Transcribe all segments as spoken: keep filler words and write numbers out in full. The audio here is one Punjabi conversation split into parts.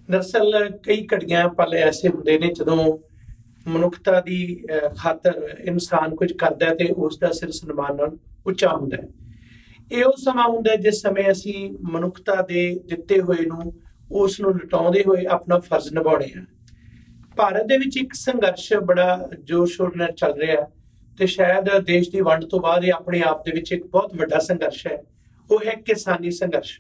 दरअसल कई घड़ियां पल ऐसे होंदे ने जदों मनुखता दी खातर इंसान कुछ करदा है ते उसदा सिर सन्मान नाल उच्चा हुंदा है। ਇਹ ਉਹ ਸਮਾਂ ਹੁੰਦਾ ਜਿਸ ਸਮੇਂ ਅਸੀਂ ਮਨੁੱਖਤਾ ਦੇ ਦਿੱਤੇ ਹੋਏ ਨੂੰ ਉਸ ਨੂੰ ਲੁਟਾਉਂਦੇ ਹੋਏ ਆਪਣਾ ਫਰਜ਼ ਨਿਭਾਉਣੇ ਆ। ਭਾਰਤ ਦੇ ਵਿੱਚ ਇੱਕ ਸੰਘਰਸ਼ ਬੜਾ ਜ਼ੋਰ ਸ਼ੋਰ ਨਾਲ ਚੱਲ ਰਿਹਾ ਤੇ ਸ਼ਾਇਦ ਦੇਸ਼ ਦੀ ਵੰਡ ਤੋਂ ਬਾਅਦ ਇਹ ਆਪਣੇ ਆਪ ਦੇ ਵਿੱਚ ਇੱਕ ਬਹੁਤ ਵੱਡਾ ਸੰਘਰਸ਼ ਹੈ। ਉਹ ਹੈ ਕਿਸਾਨੀ ਸੰਘਰਸ਼।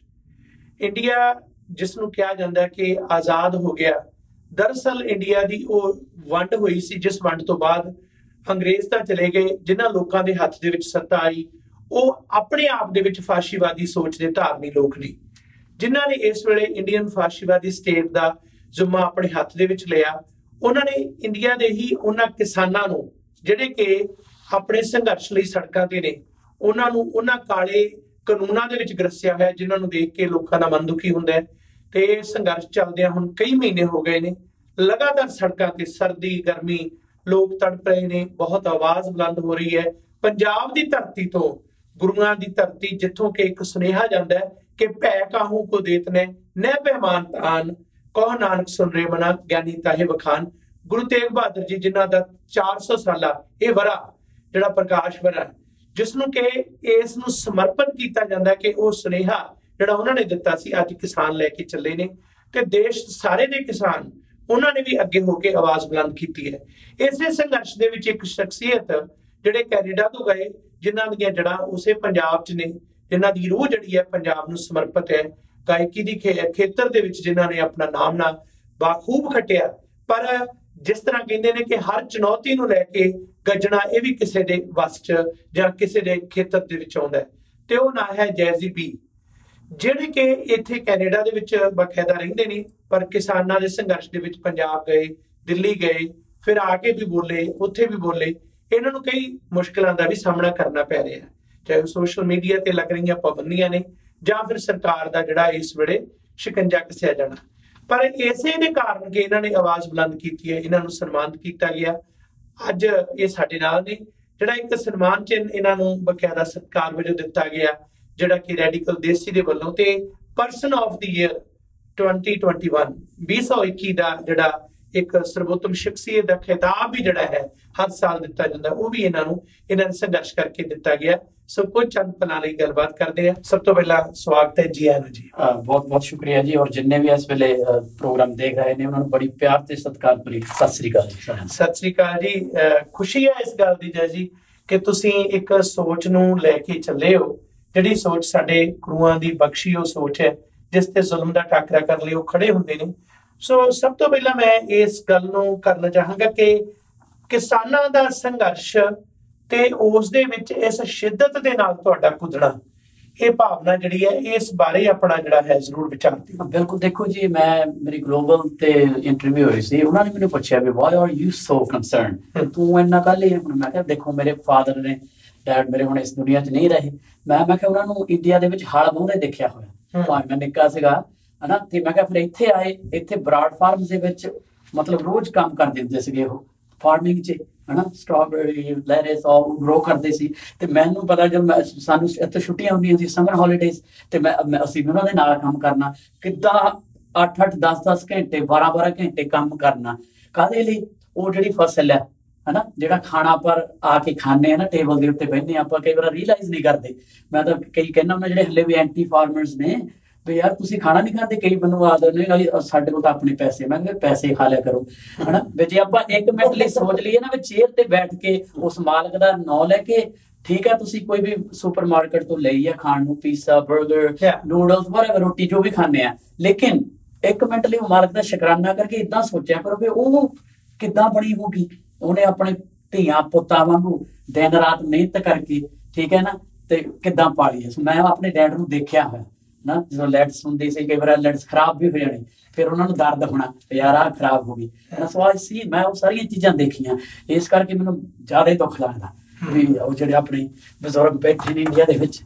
ਇੰਡੀਆ ਜਿਸ ਨੂੰ ਕਿਹਾ ਜਾਂਦਾ ਕਿ ਆਜ਼ਾਦ ਹੋ ਗਿਆ, ਦਰਅਸਲ ਇੰਡੀਆ ਦੀ ਉਹ ਵੰਡ ਹੋਈ ਸੀ ਜਿਸ ਵੰਡ ਤੋਂ ਬਾਅਦ ਅੰਗਰੇਜ਼ ਤਾਂ ਚਲੇ ਗਏ, ਜਿਨ੍ਹਾਂ ਲੋਕਾਂ ਦੇ ਹੱਥ ਦੇ ਵਿੱਚ ਸੱਤਾ ਆਈ ਉਹ ਆਪਣੇ ਆਪ ਦੇ ਵਿੱਚ ਫਾਸ਼ੀਵਾਦੀ ਸੋਚ ਦੇ ਧਾਰਨੀ ਲੋਕ ਨੇ, ਜਿਨ੍ਹਾਂ ਨੇ ਇਸ ਵੇਲੇ ਇੰਡੀਅਨ ਫਾਸ਼ੀਵਾਦੀ ਸਟੇਟ ਦਾ ਜ਼ਿੰਮਾ ਆਪਣੇ ਹੱਥ ਦੇ ਵਿੱਚ ਲਿਆ। ਉਹਨਾਂ ਨੇ ਇੰਡੀਆ ਦੇ ਹੀ ਉਹਨਾਂ ਕਿਸਾਨਾਂ ਨੂੰ ਜਿਹੜੇ ਕਿ ਆਪਣੇ ਸੰਘਰਸ਼ ਲਈ ਸੜਕਾਂ ਤੇ ਨੇ, ਉਹਨਾਂ ਨੂੰ ਉਹਨਾਂ ਕਾਲੇ ਕਾਨੂੰਨਾਂ ਦੇ ਵਿੱਚ ਗਰਸਿਆ ਹੋਇਆ ਜਿਨ੍ਹਾਂ ਨੂੰ ਦੇਖ ਕੇ ਲੋਕਾਂ ਦਾ ਮਨ ਦੁਖੀ ਹੁੰਦਾ ਹੈ। ਤੇ ਇਹ ਸੰਘਰਸ਼ ਚੱਲਦਿਆਂ ਹੁਣ ਕਈ ਮਹੀਨੇ ਹੋ ਗਏ ਨੇ, ਲਗਾਤਾਰ ਸੜਕਾਂ ਤੇ ਸਰਦੀ ਗਰਮੀ ਲੋਕ ਤੜਪ ਰਹੇ ਨੇ, ਬਹੁਤ ਆਵਾਜ਼ ਬੁਲੰਦ ਹੋ ਰਹੀ ਹੈ। ਪੰਜਾਬ ਦੀ ਧਰਤੀ ਤੋਂ, ਗੁਰੂਆਂ ਦੀ ਧਰਤੀ, ਜਿੱਥੋਂ ਕਿ ਇੱਕ ਸੁਨੇਹਾ ਜਾਂਦਾ ਹੈ ਕਿ ਭੈ ਕਾਹੂ ਕੋ ਦੇਤ ਨੇ ਨਹਿ ਪੈਮਾਨ ਤਾਨ ਕਹੋ ਨਾਨਕ ਸੁਨ ਰੇ ਮਨਾ ਗਿਆਨੀ ਤਾਹੇ ਵਖਾਨ। ਗੁਰੂ ਤੇਗ ਬਹਾਦਰ ਜੀ ਜਿਨ੍ਹਾਂ ਦਾ ਚਾਰ ਸੌ ਸਾਲਾ ਇਹ ਵਰਾ ਜਿਹੜਾ ਪ੍ਰਕਾਸ਼ ਵਰਾ ਜਿਸ ਨੂੰ ਕਿ ਇਸ ਨੂੰ ਸਮਰਪਿਤ ਕੀਤਾ ਜਾਂਦਾ ਕਿ ਉਹ ਸੁਨੇਹਾ ਜਿਹੜਾ ਉਹਨਾਂ ਨੇ ਦਿੱਤਾ ਸੀ ਅੱਜ ਕਿਸਾਨ ਲੈ ਕੇ ਚੱਲੇ ਨੇ ਤੇ ਦੇਸ਼ ਸਾਰੇ ਦੇ ਕਿਸਾਨ ਉਹਨਾਂ ਨੇ ਵੀ ਅੱਗੇ ਹੋ ਕੇ ਆਵਾਜ਼ ਬੁਲੰਦ ਕੀਤੀ ਹੈ। ਇਸੇ ਸੰਘਰਸ਼ ਦੇ ਵਿੱਚ ਇੱਕ ਸ਼ਖਸੀਅਤ ਜਿਹੜੇ ਕੈਨੇਡਾ ਤੋਂ ਗਏ, ਜਿਨ੍ਹਾਂ ਦੀਆਂ ਜੜ੍ਹਾਂ ਉਸੇ ਪੰਜਾਬ 'ਚ ਨੇ, ਜਿਨ੍ਹਾਂ ਦੀ ਰੂਹ ਜਿਹੜੀ ਹੈ ਪੰਜਾਬ ਨੂੰ ਸਮਰਪਿਤ ਹੈ, ਗਾਇਕੀ ਦੀ ਖੇਤਰ ਦੇ ਵਿੱਚ ਜਿਨ੍ਹਾਂ ਨੇ ਆਪਣਾ ਨਾਮ ਨਾ ਬਾਖੂਬ ਖੱਟਿਆ। ਪਰ ਜਿਸ ਤਰ੍ਹਾਂ ਕਹਿੰਦੇ ਨੇ ਕਿ ਹਰ ਚੁਣੌਤੀ ਨੂੰ ਲੈ ਕੇ ਗੱਜਣਾ ਇਹ ਵੀ ਕਿਸੇ ਦੇ ਵੱਸ 'ਚ ਜਾਂ ਕਿਸੇ ਦੇ ਖੇਤਰ ਦੇ ਵਿੱਚ ਆਉਂਦਾ ਤੇ ਉਹ ਨਾਂ ਹੈ ਜੈਜ਼ੀ ਬੀ, ਜਿਹੜੇ ਕਿ ਇੱਥੇ ਕੈਨੇਡਾ ਦੇ ਵਿੱਚ ਬਕਾਇਦਾ ਰਹਿੰਦੇ ਨੇ ਪਰ ਕਿਸਾਨਾਂ ਦੇ ਸੰਘਰਸ਼ ਦੇ ਵਿੱਚ ਪੰਜਾਬ ਗਏ, ਦਿੱਲੀ ਗਏ, ਫਿਰ ਆ ਕੇ ਵੀ ਬੋਲੇ, ਉੱਥੇ ਵੀ ਬੋਲੇ। ਇਹਨਾਂ ਨੂੰ ਕਈ ਮੁਸ਼ਕਲਾਂ ਦਾ ਵੀ ਸਾਹਮਣਾ ਕਰਨਾ ਪੈ ਰਿਹਾ, ਚਾਹੇ ਉਹ ਸੋਸ਼ਲ ਮੀਡੀਆ ਤੇ ਲੱਗ ਰਹੀਆਂ ਪਾਬੰਦੀਆਂ ਨੇ ਜਾਂ ਫਿਰ ਸਰਕਾਰ ਦਾ ਜਿਹੜਾ ਇਸ ਵੇਲੇ ਸ਼ਿਕੰਜਾ ਕੱਸਿਆ ਜਾਣਾ। ਪਰ ਇਸੇ ਦੇ ਕਾਰਨ ਕਿ ਇਹਨਾਂ ਨੇ ਆਵਾਜ਼ ਬੁਲੰਦ ਕੀਤੀ ਹੈ, ਇਹਨਾਂ ਨੂੰ ਸਨਮਾਨਿਤ ਕੀਤਾ ਗਿਆ। ਅੱਜ ਇਹ ਸਾਡੇ ਨਾਲ ਨੇ, ਜਿਹੜਾ ਇੱਕ ਸਨਮਾਨ ਚਿੰਨ੍ਹ ਇਹਨਾਂ ਨੂੰ ਬਕਾਇਦਾ ਸਤਿਕਾਰ ਵਜੋਂ ਦਿੱਤਾ ਗਿਆ, ਜਿਹੜਾ ਕਿ ਰੈਡੀਕਲ ਦੇਸੀ ਦੇ ਵੱਲੋਂ ਤੇ person of the year twenty twenty one ਵੀਹ ਸੌ ਇੱਕੀ ਦਾ ਜਿਹੜਾ ਇੱਕ ਸਰਵੋਤਮ ਸ਼ਖਸੀਅਤ ਦਾ ਖਿਤਾਬ ਵੀ ਜਿਹੜਾ ਹੈ ਹਰ ਸਾਲ ਦਿੱਤਾ ਜਾਂਦਾ, ਉਹ ਵੀ ਇਹਨਾਂ ਨੂੰ ਇਹਨਾਂ ਨੇ ਸੰਘਰਸ਼ ਕਰਕੇ ਦਿੱਤਾ ਗਿਆ। ਸੋ ਕੁਝ ਚੰਦ ਪਲਾਂ ਲਈ ਗੱਲਬਾਤ ਕਰਦੇ ਆ। ਸਭ ਤੋਂ ਪਹਿਲਾਂ ਸਵਾਗਤ ਹੈ ਜੀ ਆਇਆਂ ਨੂੰ ਜੀ। ਬਹੁਤ ਬਹੁਤ ਸ਼ੁਕਰੀਆ ਜੀ। ਔਰ ਜਿੰਨੇ ਵੀ ਇਸ ਵੇਲੇ ਪ੍ਰੋਗਰਾਮ ਦੇਖ ਰਹੇ ਨੇ ਉਹਨਾਂ ਨੂੰ ਬੜੀ ਪਿਆਰ ਤੇ ਸਤਿਕਾਰ ਭਰੀ ਸਤਿ ਸ੍ਰੀ ਅਕਾਲ। ਸਤਿ ਸ੍ਰੀ ਅਕਾਲ ਜੀ। ਖੁਸ਼ੀ ਹੈ ਇਸ ਗੱਲ ਦੀ ਜੀ ਕਿ ਤੁਸੀਂ ਇੱਕ ਸੋਚ ਨੂੰ ਲੈ ਕੇ ਚੱਲੇ ਹੋ, ਜਿਹੜੀ ਸੋਚ ਸਾਡੇ ਗੁਰੂਆਂ ਦੀ ਬਖਸ਼ੀ ਉਹ ਸੋਚ ਹੈ ਜਿਸ ਤੇ ਜ਼ੁਲਮ ਦਾ ਟਾਕਰਾ ਕਰਨ ਲਈ ਉਹ ਖੜੇ ਹੁੰਦੇ ਨੇ। ਸੋ ਸਭ ਤੋਂ ਪਹਿਲਾਂ ਮੈਂ ਇਸ ਗੱਲ ਨੂੰ ਕਰਨਾ ਚਾਹਾਂਗਾ ਕਿ ਕਿਸਾਨਾਂ ਦਾ ਸੰਘਰਸ਼ ਤੇ ਉਸ ਦੇ ਵਿੱਚ ਇਸ ਸ਼ਿੱਦਤ ਦੇ ਨਾਲ ਤੁਹਾਡਾ ਕੁੱਦਣਾ, ਇਹ ਭਾਵਨਾ ਜਿਹੜੀ ਹੈ ਇਸ ਬਾਰੇ ਆਪਣਾ ਜਿਹੜਾ ਹੈ ਜ਼ਰੂਰ ਵਿਚਾਰ ਦਿਓ। ਬਿਲਕੁਲ, ਦੇਖੋ ਜੀ, ਮੈਂ ਮੇਰੀ ਗਲੋਬਲ ਤੇ ਇੰਟਰਵਿਊ ਹੋਈ ਸੀ, ਉਹਨਾਂ ਨੇ ਮੈਨੂੰ ਪੁੱਛਿਆ ਵੀ why are you so concerned, ਤੂੰ ਇੰਨਾ ਕੱਲ ਹੀ। ਮੈਂ ਕਿਹਾ ਦੇਖੋ ਮੇਰੇ ਫਾਦਰ ਨੇ, ਡੈਡ ਮੇਰੇ ਹੁਣ ਇਸ ਦੁਨੀਆ 'ਚ ਨਹੀਂ ਰਹੇ, ਮੈਂ ਮੈਂ ਕਿਹਾ ਉਹਨਾਂ ਨੂੰ ਇੰਡੀਆ ਦੇ ਵਿੱਚ ਹਲ ਵਾਹੁੰਦੇ ਦੇਖਿਆ ਹੋਇਆ ਭਾਵੇਂ ਮੈਂ ਨਿੱਕਾ ਸੀਗਾ ਹਨਾ। ਤੇ ਮੈਂ ਕਿਹਾ ਫਿਰ ਇੱਥੇ ਆਏ, ਇੱਥੇ ਬਰਾਡ ਫਾਰਮ ਦੇ ਵਿੱਚ ਮਤਲਬ ਰੋਜ਼ ਕੰਮ ਕਰਦੇ ਹੁੰਦੇ ਸੀਗੇ ਉਹ ਫਾਰਮਿੰਗ 'ਚ ਹਨਾ, ਸਟ੍ਰਾਬੇਰੀ ਲੈਟਸ ਉਹ ਗਰੋ ਕਰਦੇ ਸੀ। ਤੇ ਮੈਨੂੰ ਪਤਾ ਜਦ ਮੈਂ ਸਾਨੂੰ ਇੱਥੇ ਛੁੱਟੀਆਂ ਹੁੰਦੀਆਂ ਸੀ ਸਮਰ ਹੌਲੀਡੇਜ਼ ਤੇ ਮੈਂ ਅਸੀਂ ਉਹਨਾਂ ਦੇ ਨਾਲ ਕੰਮ ਕਰਨਾ, ਕਿੱਦਾਂ ਅੱਠ ਅੱਠ ਦਸ ਦਸ ਘੰਟੇ ਬਾਰਾਂ ਬਾਰਾਂ ਘੰਟੇ ਕੰਮ ਕਰਨਾ। ਕਾਹਦੇ ਲਈ? ਉਹ ਜਿਹੜੀ ਫਸਲ ਹੈ ਹਨਾ, ਜਿਹੜਾ ਖਾਣਾ ਪਰ ਆ ਕੇ ਖਾਂਦੇ ਆ ਨਾ, ਟੇਬਲ ਦੇ ਉੱਤੇ ਬਹਿੰਦੇ ਆਪਾਂ, ਕਈ ਵਾਰ ਰੀਅਲਾਈਜ਼ ਨਹੀਂ ਕਰਦੇ। ਮੈਂ ਤਾਂ ਕਈ ਕਹਿੰਦਾ ਉਹਨਾਂ ਜਿਹੜੇ ਹਲੇ ਵੀ ਐਂਟੀ ਫਾਰਮਰਸ ਨੇ ਵੀ ਯਾਰ ਤੁਸੀਂ ਖਾਣਾ ਨਹੀਂ ਖਾਂਦੇ, ਕਈ ਮੈਨੂੰ ਆਦਤ ਨੇ ਸਾਡੇ ਕੋਲ ਤਾਂ ਆਪਣੇ ਪੈਸੇ, ਮੈਂ ਕਿਹਾ ਪੈਸੇ ਖਾ ਲਿਆ ਕਰੋ ਹਨਾ। ਵੀ ਜੇ ਆਪਾਂ ਇੱਕ ਮਿੰਟ ਲਈ ਸੋਚ ਲਈਏ ਨਾ ਵੀ ਚੇਅਰ ਤੇ ਬੈਠ ਕੇ ਉਸ ਮਾਲਕ ਦਾ ਨਾਂ ਲੈ ਕੇ, ਠੀਕ ਹੈ ਤੁਸੀਂ ਕੋਈ ਵੀ ਸੁਪਰ ਮਾਰਕੀਟ ਤੋਂ ਲਈ ਆ ਖਾਣ ਨੂੰ, ਪੀਜ਼ਾ ਬਰਗਰ ਨੂਡਲਸ ਵਗੈਰਾ ਰੋਟੀ ਜੋ ਵੀ ਖਾਂਦੇ ਆ, ਲੇਕਿਨ ਇੱਕ ਮਿੰਟ ਲਈ ਉਹ ਮਾਲਕ ਦਾ ਸ਼ੁਕਰਾਨਾ ਕਰਕੇ ਏਦਾਂ ਸੋਚਿਆ ਕਰੋ ਵੀ ਉਹ ਕਿੱਦਾਂ ਬਣੀ ਹੋਊਗੀ। ਉਹਨੇ ਆਪਣੇ ਧੀਆਂ ਪੁੱਤਾਂ ਵਾਂਗੂ ਦਿਨ ਰਾਤ ਮਿਹਨਤ ਕਰਕੇ, ਠੀਕ ਹੈ ਨਾ, ਤੇ ਕਿੱਦਾਂ ਪਾਲੀ ਹੈ। ਮੈਂ ਆਪਣੇ ਡੈਡ ਨੂੰ ਦੇਖਿਆ ਹੋਇਆ ਨਾ, ਜਦੋਂ ਲੈਟਸ ਹੁੰਦੀ ਸੀ ਕਈ ਵਾਰ ਲੈਟਸ ਖਰਾਬ ਵੀ ਹੋ ਜਾਣੀ, ਫਿਰ ਉਹਨਾਂ ਨੂੰ ਦਰਦ ਹੋਣਾ ਯਾਰ ਆਹ ਖਰਾਬ ਹੋ ਗਈ ਨਾ। ਸਵਾਲ ਸੀ ਮੈਂ ਉਹ ਸਾਰੀਆਂ ਚੀਜ਼ਾਂ ਦੇਖੀਆਂ, ਇਸ ਕਰਕੇ ਮੈਨੂੰ ਜ਼ਿਆਦਾ ਦੁੱਖ ਲੱਗਦਾ ਵੀ ਉਹ ਜਿਹੜੇ ਆਪਣੇ ਬਜ਼ੁਰਗ ਬੈਠੇ ਨੇ ਇੰਡੀਆ ਦੇ ਵਿੱਚ।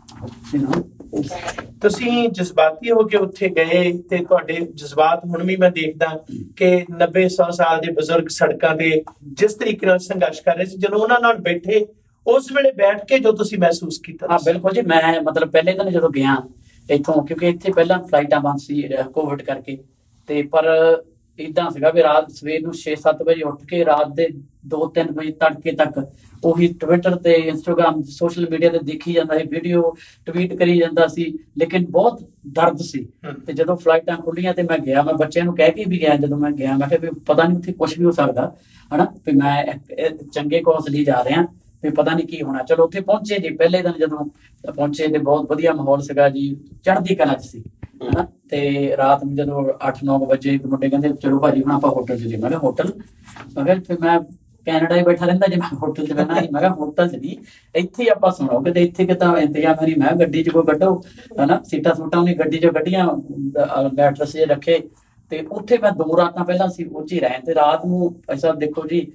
ਤੁਸੀਂ ਜਜ਼ਬਾਤੀ ਹੋ ਕੇ ਉੱਥੇ ਗਏ ਤੇ ਤੁਹਾਡੇ ਜਜ਼ਬਾਤ ਹੁਣ ਵੀ ਮੈਂ ਦੇਖਦਾ ਕਿ ਨੱਬੇ ਸੌ ਸਾਲ ਦੇ ਬਜ਼ੁਰਗ ਸੜਕਾਂ ਤੇ ਜਿਸ ਤਰੀਕੇ ਨਾਲ ਸੰਘਰਸ਼ ਕਰ ਰਹੇ ਸੀ, ਜਦੋਂ ਉਹਨਾਂ ਨਾਲ ਬੈਠੇ ਉਸ ਵੇਲੇ ਬੈਠ ਕੇ ਜੋ ਤੁਸੀਂ ਮਹਿਸੂਸ ਕੀਤਾ? ਹਾਂ ਬਿਲਕੁਲ ਜੀ। ਮੈਂ ਮਤਲਬ ਪਹਿਲੇ ਦਿਨ ਜਦੋਂ ਗਿਆ ਇੱਥੋਂ, ਕਿਉਂਕਿ ਇੱਥੇ ਪਹਿਲਾਂ ਫਲਾਈਟਾਂ ਬੰਦ ਸੀ ਕੋਵਿਡ ਕਰਕੇ, ਤੇ ਪਰ ਇਦਾਂ ਸੀਗਾ ਵੀ ਰਾਤ ਸਵੇਰ ਨੂੰ ਛੇ ਸੱਤ ਵਜੇ ਉੱਠ ਕੇ ਰਾਤ ਦੇ ਦੋ ਤਿੰਨ ਵਜੇ ਤੜਕੇ ਤੱਕ ਉਹੀ ਟਵਿੱਟਰ ਤੇ ਇੰਸਟਾਗ੍ਰਾਮ ਸੋਸ਼ਲ ਮੀਡੀਆ ਤੇ ਦੇਖੀ ਜਾਂਦਾ ਸੀ, ਵੀਡੀਓ ਟਵੀਟ ਕਰੀ ਜਾਂਦਾ ਸੀ, ਲੇਕਿਨ ਬਹੁਤ ਦਰਦ ਸੀ। ਤੇ ਜਦੋਂ ਫਲਾਈਟਾਂ ਖੁੱਲੀਆਂ ਤੇ ਮੈਂ ਗਿਆ, ਮੈਂ ਬੱਚਿਆਂ ਨੂੰ ਕਹਿ ਕੇ ਵੀ ਗਿਆ, ਜਦੋਂ ਮੈਂ ਗਿਆ ਮੈਂ ਕਿਹਾ ਵੀ ਪਤਾ ਨਹੀਂ ਉੱਥੇ ਕੁਝ ਵੀ ਹੋ ਸਕਦਾ ਹਨਾ, ਵੀ ਮੈਂ ਚੰਗੇ ਕੋਰਸ ਲਈ ਜਾ ਰਿਹਾ ਵੀ ਪਤਾ ਨਹੀਂ ਕੀ ਹੋਣਾ। ਚਲੋ ਉੱਥੇ ਪਹੁੰਚੇ ਜੀ, ਪਹਿਲੇ ਦਿਨ ਜਦੋਂ ਪਹੁੰਚੇ ਤੇ ਬਹੁਤ ਵਧੀਆ ਮਾਹੌਲ ਸੀਗਾ ਜੀ, ਚੜ੍ਹਦੀ ਕਲਾ 'ਚ ਸੀ ਹਨਾ। ਤੇ ਰਾਤ ਨੂੰ ਜਦੋਂ ਅੱਠ ਨੌ ਵਜੇ ਮੁੰਡੇ ਕਹਿੰਦੇ ਚਲੋ ਭਾਜੀ ਹੁਣ ਆਪਾਂ ਹੋਟਲ 'ਚ ਜੀ। ਮੈਂ ਕਿਹਾ ਹੋਟਲ? ਮੈਂ ਕਿਹਾ ਫਿਰ ਮੈਂ ਕੈਨੇਡਾ ਹੀ ਬੈਠਾ ਰਹਿੰਦਾ ਜੇ ਮੈਂ ਹੋਟਲ 'ਚ ਬਹਿਣਾ ਸੀ। ਮੈਂ ਕਿਹਾ ਹੋਟਲ 'ਚ ਨਹੀਂ, ਇੱਥੇ ਹੀ ਆਪਾਂ ਸੁਣੋ ਕਿਤੇ, ਇੱਥੇ ਕਿਤਾ ਇੰਤਜ਼ਾਮ ਨਹੀਂ। ਮੈਂ ਗੱਡੀ 'ਚ ਕੋਈ ਕੱਢੋ ਹਨਾ, ਸੀਟਾਂ ਸੂਟਾਂ ਉਹਨੇ ਗੱਡੀ 'ਚ ਕੱਢੀਆਂ, ਮੈਟਰਸ ਜੇ ਰੱਖੇ ਤੇ ਉੱਥੇ ਮੈਂ ਦੋ ਰਾਤਾਂ ਪਹਿਲਾਂ ਸੀ ਉਹ 'ਚ ਹੀ ਰਹੇ। ਤੇ ਰਾਤ ਨੂੰ ਐਸਾ ਦੇਖੋ ਜੀ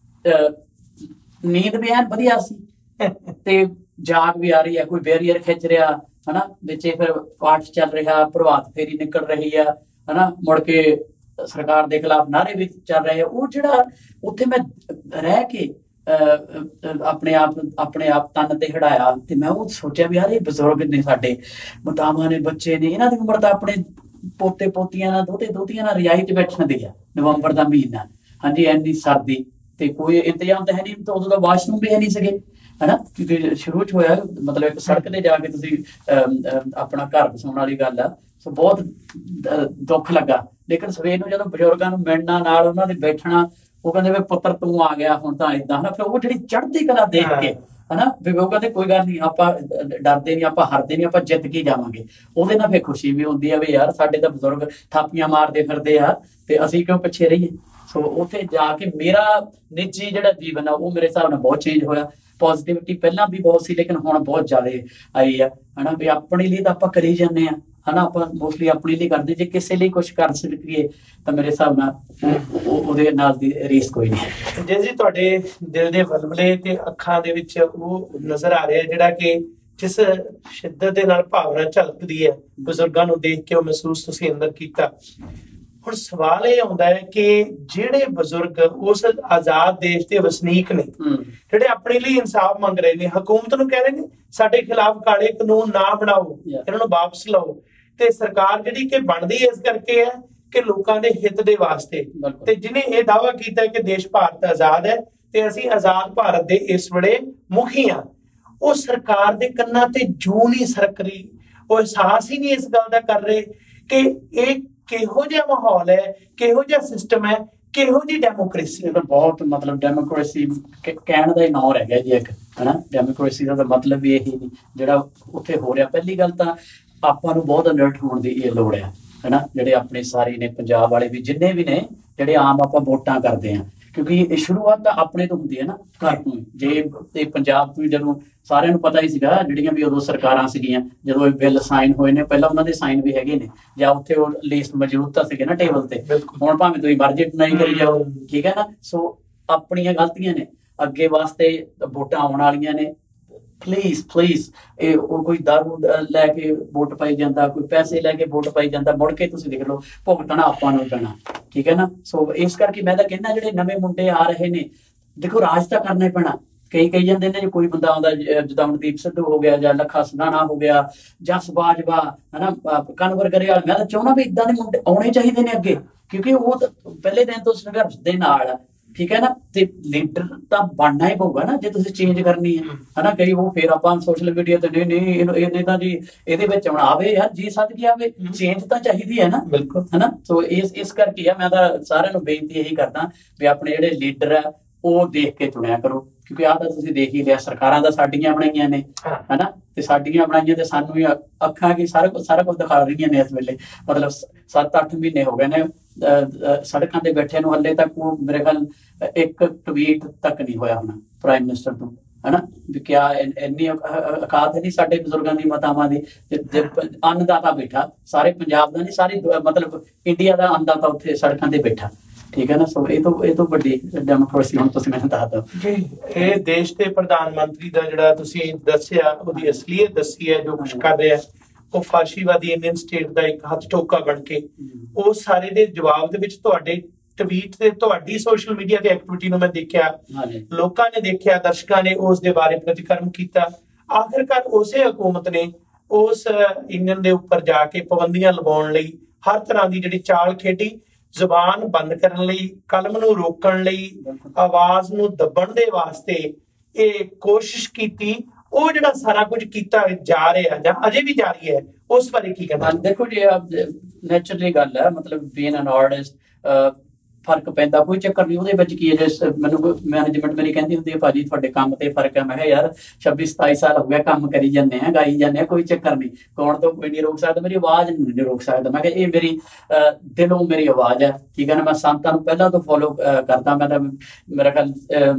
ਨੀਂਦ ਵੀ ਐਨ ਵਧੀਆ ਸੀ ਤੇ ਜਾਗ ਵੀ ਆ ਰਹੀ ਹੈ, ਕੋਈ ਬੈਰੀਅਰ ਖਿੱਚ ਰਿਹਾ ਹਨਾ, ਵਿੱਚ ਫਿਰ ਪਾਠ ਚੱਲ ਰਿਹਾ, ਪ੍ਰਭਾਤ ਫੇਰੀ ਨਿਕਲ ਰਹੀ ਆ ਹਨਾ, ਮੁੜ ਕੇ ਸਰਕਾਰ ਦੇ ਖਿਲਾਫ ਨਾਰੇ ਵੀ ਚੱਲ ਰਹੇ ਆ। ਉਹ ਜਿਹੜਾ ਉੱਥੇ ਮੈਂ ਰਹਿ ਕੇ ਆਪਣੇ ਆਪ ਆਪਣੇ ਆਪ ਤਨ ਤੇ ਹੜਾਇਆ ਤੇ ਮੈਂ ਉਹ ਸੋਚਿਆ ਵੀ ਯਾਰ ਇਹ ਬਜ਼ੁਰਗ ਨੇ, ਸਾਡੇ ਮਾਤਾਵਾਂ ਨੇ, ਬੱਚੇ ਨੇ, ਇਹਨਾਂ ਦੀ ਉਮਰ ਤਾਂ ਆਪਣੇ ਪੋਤੇ ਪੋਤੀਆਂ ਨਾਲ ਦੋਤੇ ਦੋਤੀਆਂ ਨਾਲ ਰਜਾਈ 'ਚ ਬੈਠਣ ਦੀ ਆ। ਨਵੰਬਰ ਦਾ ਮਹੀਨਾ ਹਾਂਜੀ, ਇੰਨੀ ਸਰਦੀ ਤੇ ਕੋਈ ਇੰਤਜ਼ਾਮ ਤਾਂ ਹੈ ਨਹੀਂ, ਤਾਂ ਉਦੋਂ ਦਾ ਵਾਸ਼ਰੂਮ ਵੀ ਹੈ ਨਹੀਂ ਸੀਗੇ ਹਨਾ, ਕਿਉਂਕਿ ਸ਼ੁਰੂ 'ਚ ਹੋਇਆ ਮਤਲਬ ਇੱਕ ਸੜਕ ਤੇ ਜਾ ਕੇ ਤੁਸੀਂ ਆਪਣਾ ਘਰ ਵਸਾਉਣ ਵਾਲੀ ਗੱਲ ਆ। ਸੋ ਬਹੁਤ ਦੁੱਖ ਲੱਗਾ। ਲੇਕਿਨ ਸਵੇਰ ਨੂੰ ਜਦੋਂ ਬਜ਼ੁਰਗਾਂ ਨੂੰ ਮਿਲਣਾ, ਨਾਲ ਉਹਨਾਂ ਦੇ ਬੈਠਣਾ, ਉਹ ਕਹਿੰਦੇ ਵੀ ਪੁੱਤਰ ਤੂੰ ਆ ਗਿਆ ਹੁਣ ਤਾਂ ਏਦਾਂ ਹਨਾ। ਫਿਰ ਉਹ ਜਿਹੜੀ ਚੜ੍ਹਦੀ ਕਲਾ ਦੇਖ ਕੇ ਹਨਾ, ਵੀ ਉਹ ਕਹਿੰਦੇ ਕੋਈ ਗੱਲ ਨਹੀਂ, ਆਪਾਂ ਡਰਦੇ ਨਹੀਂ, ਆਪਾਂ ਹਾਰਦੇ ਨਹੀਂ, ਆਪਾਂ ਜਿੱਤ ਕੇ ਜਾਵਾਂਗੇ। ਉਹਦੇ ਨਾਲ ਫਿਰ ਖੁਸ਼ੀ ਵੀ ਹੁੰਦੀ ਆ ਵੀ ਯਾਰ ਸਾਡੇ ਤਾਂ ਬਜ਼ੁਰਗ ਥਾਪੀਆਂ ਮਾਰਦੇ ਫਿਰਦੇ ਆ ਤੇ ਅਸੀਂ ਕਿਉਂ ਪਿੱਛੇ ਰਹੀਏ। ਸੋ ਉੱਥੇ ਜਾ ਕੇ ਮੇਰਾ ਨਿੱਜੀ ਜਿਹੜਾ ਜੀਵਨ ਆ ਉਹ ਮੇਰੇ ਹਿਸਾਬ ਨਾਲ ਬਹੁਤ ਚੇਂਜ ਹੋਇਆ। ਪੋਜ਼ੀਟਿਵਿਟੀ ਪਹਿਲਾਂ ਵੀ ਬਹੁਤ ਸੀ ਲੇਕਿਨ ਹੁਣ ਬਹੁਤ ਜ਼ਿਆਦਾ ਆਈ ਆ ਹਨਾ, ਵੀ ਆਪਣੇ ਲਈ ਤਾਂ ਆਪਾਂ ਕਰੀ ਜਾਂਦੇ ਆ ਹਨਾ, ਆਪਾਂ ਮੋਸਟਲੀ ਆਪਣੇ ਲਈ ਕਰਦੇ। ਜੇ ਕਿਸੇ ਲਈ ਕੁਛ ਕਰ ਸਕੀਏ ਤਾਂ ਮੇਰੇ ਹਿਸਾਬ ਨਾਲ ਉਹਦੇ ਨਾਲ ਦੀ ਰੀਸ ਕੋਈ ਨਹੀਂ। ਜੇ ਜੀ ਤੁਹਾਡੇ ਦਿਲ ਦੇ ਵਲਵਲੇ ਤੇ ਅੱਖਾਂ ਦੇ ਵਿੱਚ ਉਹ ਨਜ਼ਰ ਆ ਰਿਹਾ ਜਿਹੜਾ ਕਿ ਜਿਸ ਸ਼ਿੱਦਤ ਦੇ ਨਾਲ ਭਾਵਨਾ ਝਲਕਦੀ ਹੈ ਬਜ਼ੁਰਗਾਂ ਨੂੰ ਦੇਖ ਕੇ, ਉਹ ਮਹਿਸੂਸ ਤੁਸੀਂ ਅੰਦਰ ਕੀਤਾ। ਹੁਣ ਸਵਾਲ ਇਹ ਆਉਂਦਾ ਹੈ ਕਿ ਜਿਹੜੇ ਬਜ਼ੁਰਗ ਉਸ ਆਜ਼ਾਦ ਦੇਸ਼ ਦੇ ਵਸਨੀਕ ਨੇ, ਜਿਹੜੇ ਆਪਣੇ ਲਈ ਇਨਸਾਫ ਮੰਗ ਰਹੇ ਨੇ, ਹਕੂਮਤ ਨੂੰ ਕਹਿ ਰਹੇ ਨੇ ਸਾਡੇ ਖਿਲਾਫ ਕਾਲੇ ਕਾਨੂੰਨ ਨਾ ਬਣਾਓ, ਇਹਨਾਂ ਨੂੰ ਵਾਪਸ ਲਓ, ਤੇ ਸਰਕਾਰ ਜਿਹੜੀ ਕਿ ਬਣਦੀ ਇਸ ਕਰਕੇ ਹੈ ਕਿ ਲੋਕਾਂ ਦੇ ਹਿੱਤ ਦੇ ਵਾਸਤੇ। ਤੇ ਜਿਹਨੇ ਇਹ ਦਾਅਵਾ ਕੀਤਾ ਕਿ ਦੇਸ਼ ਭਾਰਤ ਆਜ਼ਾਦ ਹੈ ਤੇ ਅਸੀਂ ਆਜ਼ਾਦ ਭਾਰਤ ਦੇ ਇਸ ਵੇਲੇ ਮੁਖੀ ਹਾਂ, ਉਹ ਸਰਕਾਰ ਦੇ ਕੰਨਾਂ ਤੇ ਜੂੰ ਨਹੀਂ ਸਰਕ ਰਹੀ, ਉਹ ਅਹਿਸਾਸ ਹੀ ਨਹੀਂ ਇਸ ਗੱਲ ਦਾ ਕਰ ਰਹੇ ਕਿ ਇਹ ਕਿਹੋ ਜਿਹਾ ਮਾਹੌਲ ਹੈ, ਕਿਹੋ ਜਿਹਾ ਸਿਸਟਮ ਹੈ, ਕਿਹੋ ਜਿਹੀ ਡੈਮੋਕ੍ਰੇਸੀ। ਬਹੁਤ ਮਤਲਬ ਡੈਮੋਕ੍ਰੇਸੀ ਕਹਿਣ ਦਾ ਹੀ ਨਾਂ ਰਹਿ ਗਿਆ ਜੀ ਇੱਕ ਹਨਾ। ਡੈਮੋਕ੍ਰੇਸੀ ਦਾ ਤਾਂ ਮਤਲਬ ਵੀ ਇਹੀ ਨਹੀਂ ਜਿਹੜਾ ਉੱਥੇ ਹੋ ਰਿਹਾ। ਪਹਿਲੀ ਗੱਲ ਤਾਂ ਆਪਾਂ ਨੂੰ ਬਹੁਤ ਅਲਰਟ ਹੋਣ ਦੀ ਇਹ ਲੋੜ ਹੈ ਹਨਾ, ਜਿਹੜੇ ਆਪਣੇ ਸਾਰੇ ਨੇ ਪੰਜਾਬ ਵਾਲੇ ਵੀ ਜਿੰਨੇ ਵੀ ਨੇ, ਜਿਹੜੇ ਆਮ ਆਪਾਂ ਵੋਟਾਂ ਕਰਦੇ ਆ, ਕਿਉਂਕਿ ਇਹ ਸ਼ੁਰੂਆਤ ਤਾਂ ਆਪਣੇ ਤੋਂ ਹੁੰਦੀ ਹੈ ਨਾ, ਘਰ ਤੋਂ। ਜੇ ਤੇ ਪੰਜਾਬ ਤੋਂ ਜਦੋਂ ਸਾਰਿਆਂ ਨੂੰ ਪਤਾ ਹੀ ਸੀਗਾ, ਜਿਹੜੀਆਂ ਵੀ ਉਦੋਂ ਸਰਕਾਰਾਂ ਸੀਗੀਆਂ, ਜਦੋਂ ਇਹ ਬਿੱਲ ਸਾਈਨ ਹੋਏ ਨੇ, ਪਹਿਲਾਂ ਉਹਨਾਂ ਦੇ ਸਾਈਨ ਵੀ ਹੈਗੇ ਨੇ ਜਾਂ ਉੱਥੇ ਉਹ ਲਿਸਟ ਮੌਜੂਦ ਤਾਂ ਸੀਗੇ ਨਾ ਟੇਬਲ ਤੇ। ਹੁਣ ਭਾਵੇਂ ਤੁਸੀਂ ਬਜਟ ਨਹੀਂ ਕਰੀ ਜਾਓ, ਠੀਕ ਹੈ ਨਾ। ਸੋ ਆਪਣੀਆਂ ਗਲਤੀਆਂ ਨੇ, ਅੱਗੇ ਵਾਸਤੇ ਵੋਟਾਂ ਆਉਣ ਵਾਲੀਆਂ ਨੇ। ਪਲੀਜ਼ ਪਲੀਜ਼ ਇਹ ਉਹ ਕੋਈ ਦਾਰੂ ਲੈ ਕੇ ਵੋਟ ਪਾਈ ਜਾਂਦਾ, ਕੋਈ ਪੈਸੇ ਲੈ ਕੇ ਵੋਟ ਪਾਈ ਜਾਂਦਾ, ਮੁੜ ਕੇ ਤੁਸੀਂ ਦੇਖ ਲਓ ਭੁਗਤਣਾ ਆਪਾਂ ਨੂੰ ਪੈਣਾ, ਠੀਕ ਹੈ ਨਾ। ਸੋ ਇਸ ਕਰਕੇ ਮੈਂ ਤਾਂ ਕਹਿੰਦਾ ਜਿਹੜੇ ਨਵੇਂ ਮੁੰਡੇ ਆ ਰਹੇ ਨੇ, ਦੇਖੋ ਰਾਜ ਤਾਂ ਕਰਨਾ ਹੀ ਪੈਣਾ। ਕਈ ਕਹੀ ਜਾਂਦੇ ਨੇ ਜੇ ਕੋਈ ਬੰਦਾ ਆਉਂਦਾ ਜਿੱਦਾਂ ਮਨਦੀਪ ਸਿੱਧੂ ਹੋ ਗਿਆ ਜਾਂ ਲੱਖਾ ਸਧਾਣਾ ਹੋ ਗਿਆ, ਜਸ ਬਾਜਵਾ ਹਨਾ, ਕਨਵਰ ਗਰੇਵਾਲ, ਮੈਂ ਤਾਂ ਚਾਹੁੰਦਾ ਵੀ ਇਦਾਂ ਦੇ ਮੁੰਡੇ ਆਉਣੇ ਚਾਹੀਦੇ ਨੇ ਅੱਗੇ, ਕਿਉਂਕਿ ਉਹ ਪਹਿਲੇ ਦਿਨ ਤੋਂ ਸੰਘਰਸ਼ ਦੇ ਨਾਲ ਆ, ਠੀਕ ਹੈ ਨਾ। ਤੇ ਲੀਡਰ ਤਾਂ ਬਣਨਾ ਹੀ ਪਊਗਾ ਨਾ ਜੇ ਤੁਸੀਂ ਚੇਂਜ ਕਰਨੀ ਹੈ ਹਨਾ। ਕਈ ਉਹ ਫਿਰ ਆਪਾਂ ਸੋਸ਼ਲ ਮੀਡੀਆ ਤੇ ਨਹੀਂ ਨਹੀਂ ਇਹਨੇ ਤਾਂ ਜੀ ਇਹਦੇ ਵਿੱਚ ਆਉਣਾ ਆਵੇ, ਯਾਰ ਜੀ ਸੱਦ ਕੇ ਆਵੇ, ਚੇਂਜ ਤਾਂ ਚਾਹੀਦੀ ਹੈ ਨਾ, ਬਿਲਕੁਲ ਹਨਾ। ਸੋ ਇਸ ਇਸ ਕਰਕੇ ਆ ਮੈਂ ਤਾਂ ਸਾਰਿਆਂ ਨੂੰ ਬੇਨਤੀ ਇਹੀ ਕਰਦਾ ਵੀ ਆਪਣੇ ਜਿਹੜੇ ਲੀਡਰ ਆ ਉਹ ਦੇਖ ਕੇ ਚੁਣਿਆ ਕਰੋ, ਕਿਉਂਕਿ ਆਹ ਤਾਂ ਤੁਸੀਂ ਦੇਖ ਹੀ ਲਿਆ, ਸਰਕਾਰਾਂ ਤਾਂ ਸਾਡੀਆਂ ਬਣਾਈਆਂ ਨੇ ਹਨਾ, ਤੇ ਸਾਡੀਆਂ ਬਣਾਈਆਂ ਤੇ ਸਾਨੂੰ ਵੀ ਅੱਖਾਂ ਕੀ ਸਾਰਾ ਕੁਝ ਸਾਰਾ ਕੁਝ ਦਿਖਾ ਰਹੀਆਂ ਨੇ ਇਸ ਵੇਲੇ। ਮਤਲਬ ਸੱਤ ਅੱਠ ਮਹੀਨੇ ਹੋ ਗਏ ਨੇ ਸੜਕਾਂ ਤੇ ਬੈਠੇ ਨੂੰ, ਹਲੇ ਤੱਕ ਉਹ ਮੇਰੇ ਖਿਆਲ ਇੱਕ ਟਵੀਟ ਤੱਕ ਨਹੀਂ ਹੋਇਆ ਹੋਣਾ ਪ੍ਰਾਈਮ ਮਿਨਿਸਟਰ ਤੋਂ ਹਨਾ, ਵੀ ਕਿਆ ਇੰਨੀ ਔਕਾਤ ਨਹੀਂ ਸਾਡੇ ਬਜ਼ੁਰਗਾਂ ਦੀ, ਮਾਤਾਵਾਂ ਦੀ। ਅੰਨਦਾਤਾ ਬੈਠਾ ਸਾਰੇ ਪੰਜਾਬ ਦਾ ਨਹੀਂ, ਸਾਰੀ ਮਤਲਬ ਇੰਡੀਆ ਦਾ ਅੰਨਦਾਤਾ ਉੱਥੇ ਸੜਕਾਂ ਤੇ ਬੈਠਾ, ਠੀਕ ਹੈ ਨਾ। ਸੋ ਇਹ ਤੋਂ ਇਹ ਤੋਂ ਵੱਡੀ ਡੈਮੋਕ੍ਰੇਸੀ ਹੁਣ ਤੁਸੀਂ ਮੈਨੂੰ ਦੱਸ ਦਿਓ ਜੀ। ਇਹ ਦੇਸ਼ ਦੇ ਪ੍ਰਧਾਨ ਮੰਤਰੀ ਦਾ ਜਿਹੜਾ ਤੁਸੀਂ ਦੱਸਿਆ, ਉਹਦੀ ਅਸਲੀਅਤ ਦੱਸੀ ਹੈ, ਜੋ ਕੁਛ ਕਰ ਰਿਹਾ ਉਹ ਫਾਸ਼ੀਵਾਦੀ ਇੰਡੀਅਨ ਸਟੇਟ ਦਾ ਇੱਕ ਹੱਥ ਟੋਕਾ ਬਣ ਕੇ, ਉਹ ਸਾਰੇ ਦੇ ਜਵਾਬ ਦੇ ਵਿੱਚ ਤੁਹਾਡੇ ਟਵੀਟ ਤੇ ਤੁਹਾਡੀ ਸੋਸ਼ਲ ਮੀਡੀਆ ਤੇ ਐਕਟੀਵਿਟੀ ਨੂੰ ਮੈਂ ਦੇਖਿਆ, ਲੋਕਾਂ ਨੇ ਦੇਖਿਆ, ਦਰਸ਼ਕਾਂ ਨੇ ਉਸ ਦੇ ਬਾਰੇ ਪ੍ਰਤੀਕਰਮ ਕੀਤਾ। ਆਖਿਰਕਾਰ ਉਸੇ ਹਕੂਮਤ ਨੇ ਉਸ ਇੰਜਨ ਦੇ ਉੱਪਰ ਜਾ ਕੇ ਪਾਬੰਦੀਆਂ ਲਗਾਉਣ ਲਈ हर तरह की जिहड़ी चाल खेडी, ਜ਼ੁਬਾਨ ਬੰਦ ਕਰਨ ਲਈ, ਕਲਮ ਨੂੰ ਰੋਕਣ ਲਈ, ਆਵਾਜ਼ ਨੂੰ ਦੱਬਣ ਦੇ ਵਾਸਤੇ ਇਹ ਕੋਸ਼ਿਸ਼ ਕੀਤੀ। ਉਹ ਜਿਹੜਾ ਸਾਰਾ ਕੁਝ ਕੀਤਾ ਜਾ ਰਿਹਾ ਜਾਂ ਅਜੇ ਵੀ ਜਾਰੀ ਹੈ, ਉਸ ਬਾਰੇ ਕੀ ਕਹਿਣਾ? ਦੇਖੋ ਜੀ, ਨੈਚੁਰਲੀ ਗੱਲ ਹੈ, ਮਤਲਬ ਬੀਇੰਗ ਐਨ ਆਰਟਿਸਟ फर्क पैंदा, कोई चक्कर नहीं ਉਹਦੇ ਵਿੱਚ ਕੀ ਹੈ। ਜੇ ਮੈਨੂੰ ਮੈਨੇਜਮੈਂਟ ਮੇਰੀ ਕਹਿੰਦੀ ਹੁੰਦੀ ਹੈ ਭਾਜੀ ਤੁਹਾਡੇ ਕੰਮ ਤੇ ਫਰਕ ਹੈ, ਮੈਂ ਕਿਹਾ ਯਾਰ ਛੱਬੀ ਸਤਾਈ ਸਾਲ ਹੋ ਗਿਆ ਕੰਮ ਕਰੀ ਜਾਂਦੇ ਆ, ਗਾਈ ਜਾਂਦੇ ਆ, ਕੋਈ ਚੱਕਰ ਨਹੀਂ, ਗਾਉਣ ਤੋਂ ਕੋਈ ਨਹੀਂ ਰੋਕ ਸਕਦਾ, ਮੇਰੀ ਆਵਾਜ਼ ਨਹੀਂ ਰੋਕ ਸਕਦਾ। ਮੈਂ ਕਿਹਾ ਇਹ ਮੇਰੀ ਦਿਲੋਂ ਮੇਰੀ ਆਵਾਜ਼ ਹੈ, ਠੀਕ ਹੈ ਨਾ। ਮੈਂ ਸੰਤਾਂ ਨੂੰ ਪਹਿਲਾਂ ਤੋਂ ਫੋਲੋ ਕਰਦਾ। ਮੈਂ ਤਾਂ ਮੇਰਾ ਖਿਆਲ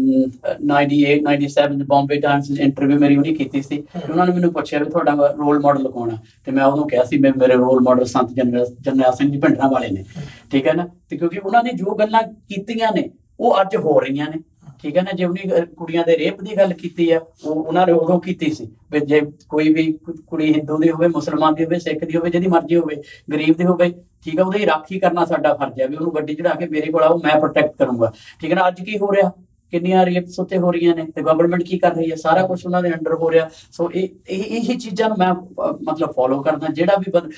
ninety eight ninety seven Bombay Times interview ਮੇਰੀ ਉਹਨੇ ਕੀਤੀ ਸੀ। ਉਹਨਾਂ ਨੇ ਮੈਨੂੰ ਪੁੱਛਿਆ ਵੀ ਤੁਹਾਡਾ ਰੋਲ ਮਾਡਲ ਕੌਣ ਆ, ਤੇ ਮੈਂ ਉਹਨੂੰ ਕਿਹਾ ਸੀ ਮੇਰੇ ਰੋਲ ਮਾਡਲ ਸੰਤ ਜਰਨੈਲ ਸਿੰਘ ਜੀ ਭਿੰਡਰਾਂ ਵਾਲੇ ਨੇ, ਠੀਕ ਹੈ ਨਾ। ਤੇ ਕਿਉਂਕਿ ਉਹਨਾਂ ਨੇ ਜੋ ਗੱਲਾਂ ਕੀਤੀਆਂ ਨੇ ਉਹ ਅੱਜ ਹੋ ਰਹੀਆਂ ਨੇ, ਠੀਕ ਹੈ ਨਾ। ਜੇ ਉਹਨੇ ਕੁੜੀਆਂ ਦੇ ਰੇਪ ਦੀ ਗੱਲ ਕੀਤੀ ਆ, ਉਹ ਉਹਨਾਂ ਨੇ ਉਦੋਂ ਕੀਤੀ ਸੀ ਵੀ ਜੇ ਕੋਈ ਵੀ ਕੁੜੀ ਹਿੰਦੂ ਦੀ ਹੋਵੇ, ਮੁਸਲਮਾਨ ਦੀ ਹੋਵੇ, ਸਿੱਖ ਦੀ ਹੋਵੇ, ਜਿਹਦੀ ਮਰਜ਼ੀ ਹੋਵੇ, ਗਰੀਬ ਦੀ ਹੋਵੇ, ਠੀਕ ਹੈ, ਉਹਦੀ ਰਾਖੀ ਕਰਨਾ ਸਾਡਾ ਫਰਜ਼ ਹੈ ਵੀ ਉਹਨੂੰ ਗੱਡੀ ਚੜਾ ਕੇ ਮੇਰੇ ਕੋਲ ਆਓ, ਮੈਂ ਪ੍ਰੋਟੈਕਟ ਕਰੂੰਗਾ, ਠੀਕ ਹੈ ਨਾ। ਅੱਜ ਕੀ ਹੋ ਰਿਹਾ, ਕਿੰਨੀਆਂ ਰੇਪਸ ਉੱਤੇ ਹੋ ਰਹੀਆਂ ਨੇ ਤੇ ਗਵਰਨਮੈਂਟ ਕੀ ਕਰ ਰਹੀ ਹੈ, ਸਾਰਾ ਕੁਝ ਉਹਨਾਂ ਦੇ ਅੰਡਰ ਹੋ ਰਿਹਾ। ਸੋ ਇਹ ਇਹੀ ਚੀਜ਼ਾਂ ਨੂੰ ਮੈਂ ਮਤਲਬ ਫੋਲੋ ਕਰਦਾ। ਜਿਹੜਾ ਵੀ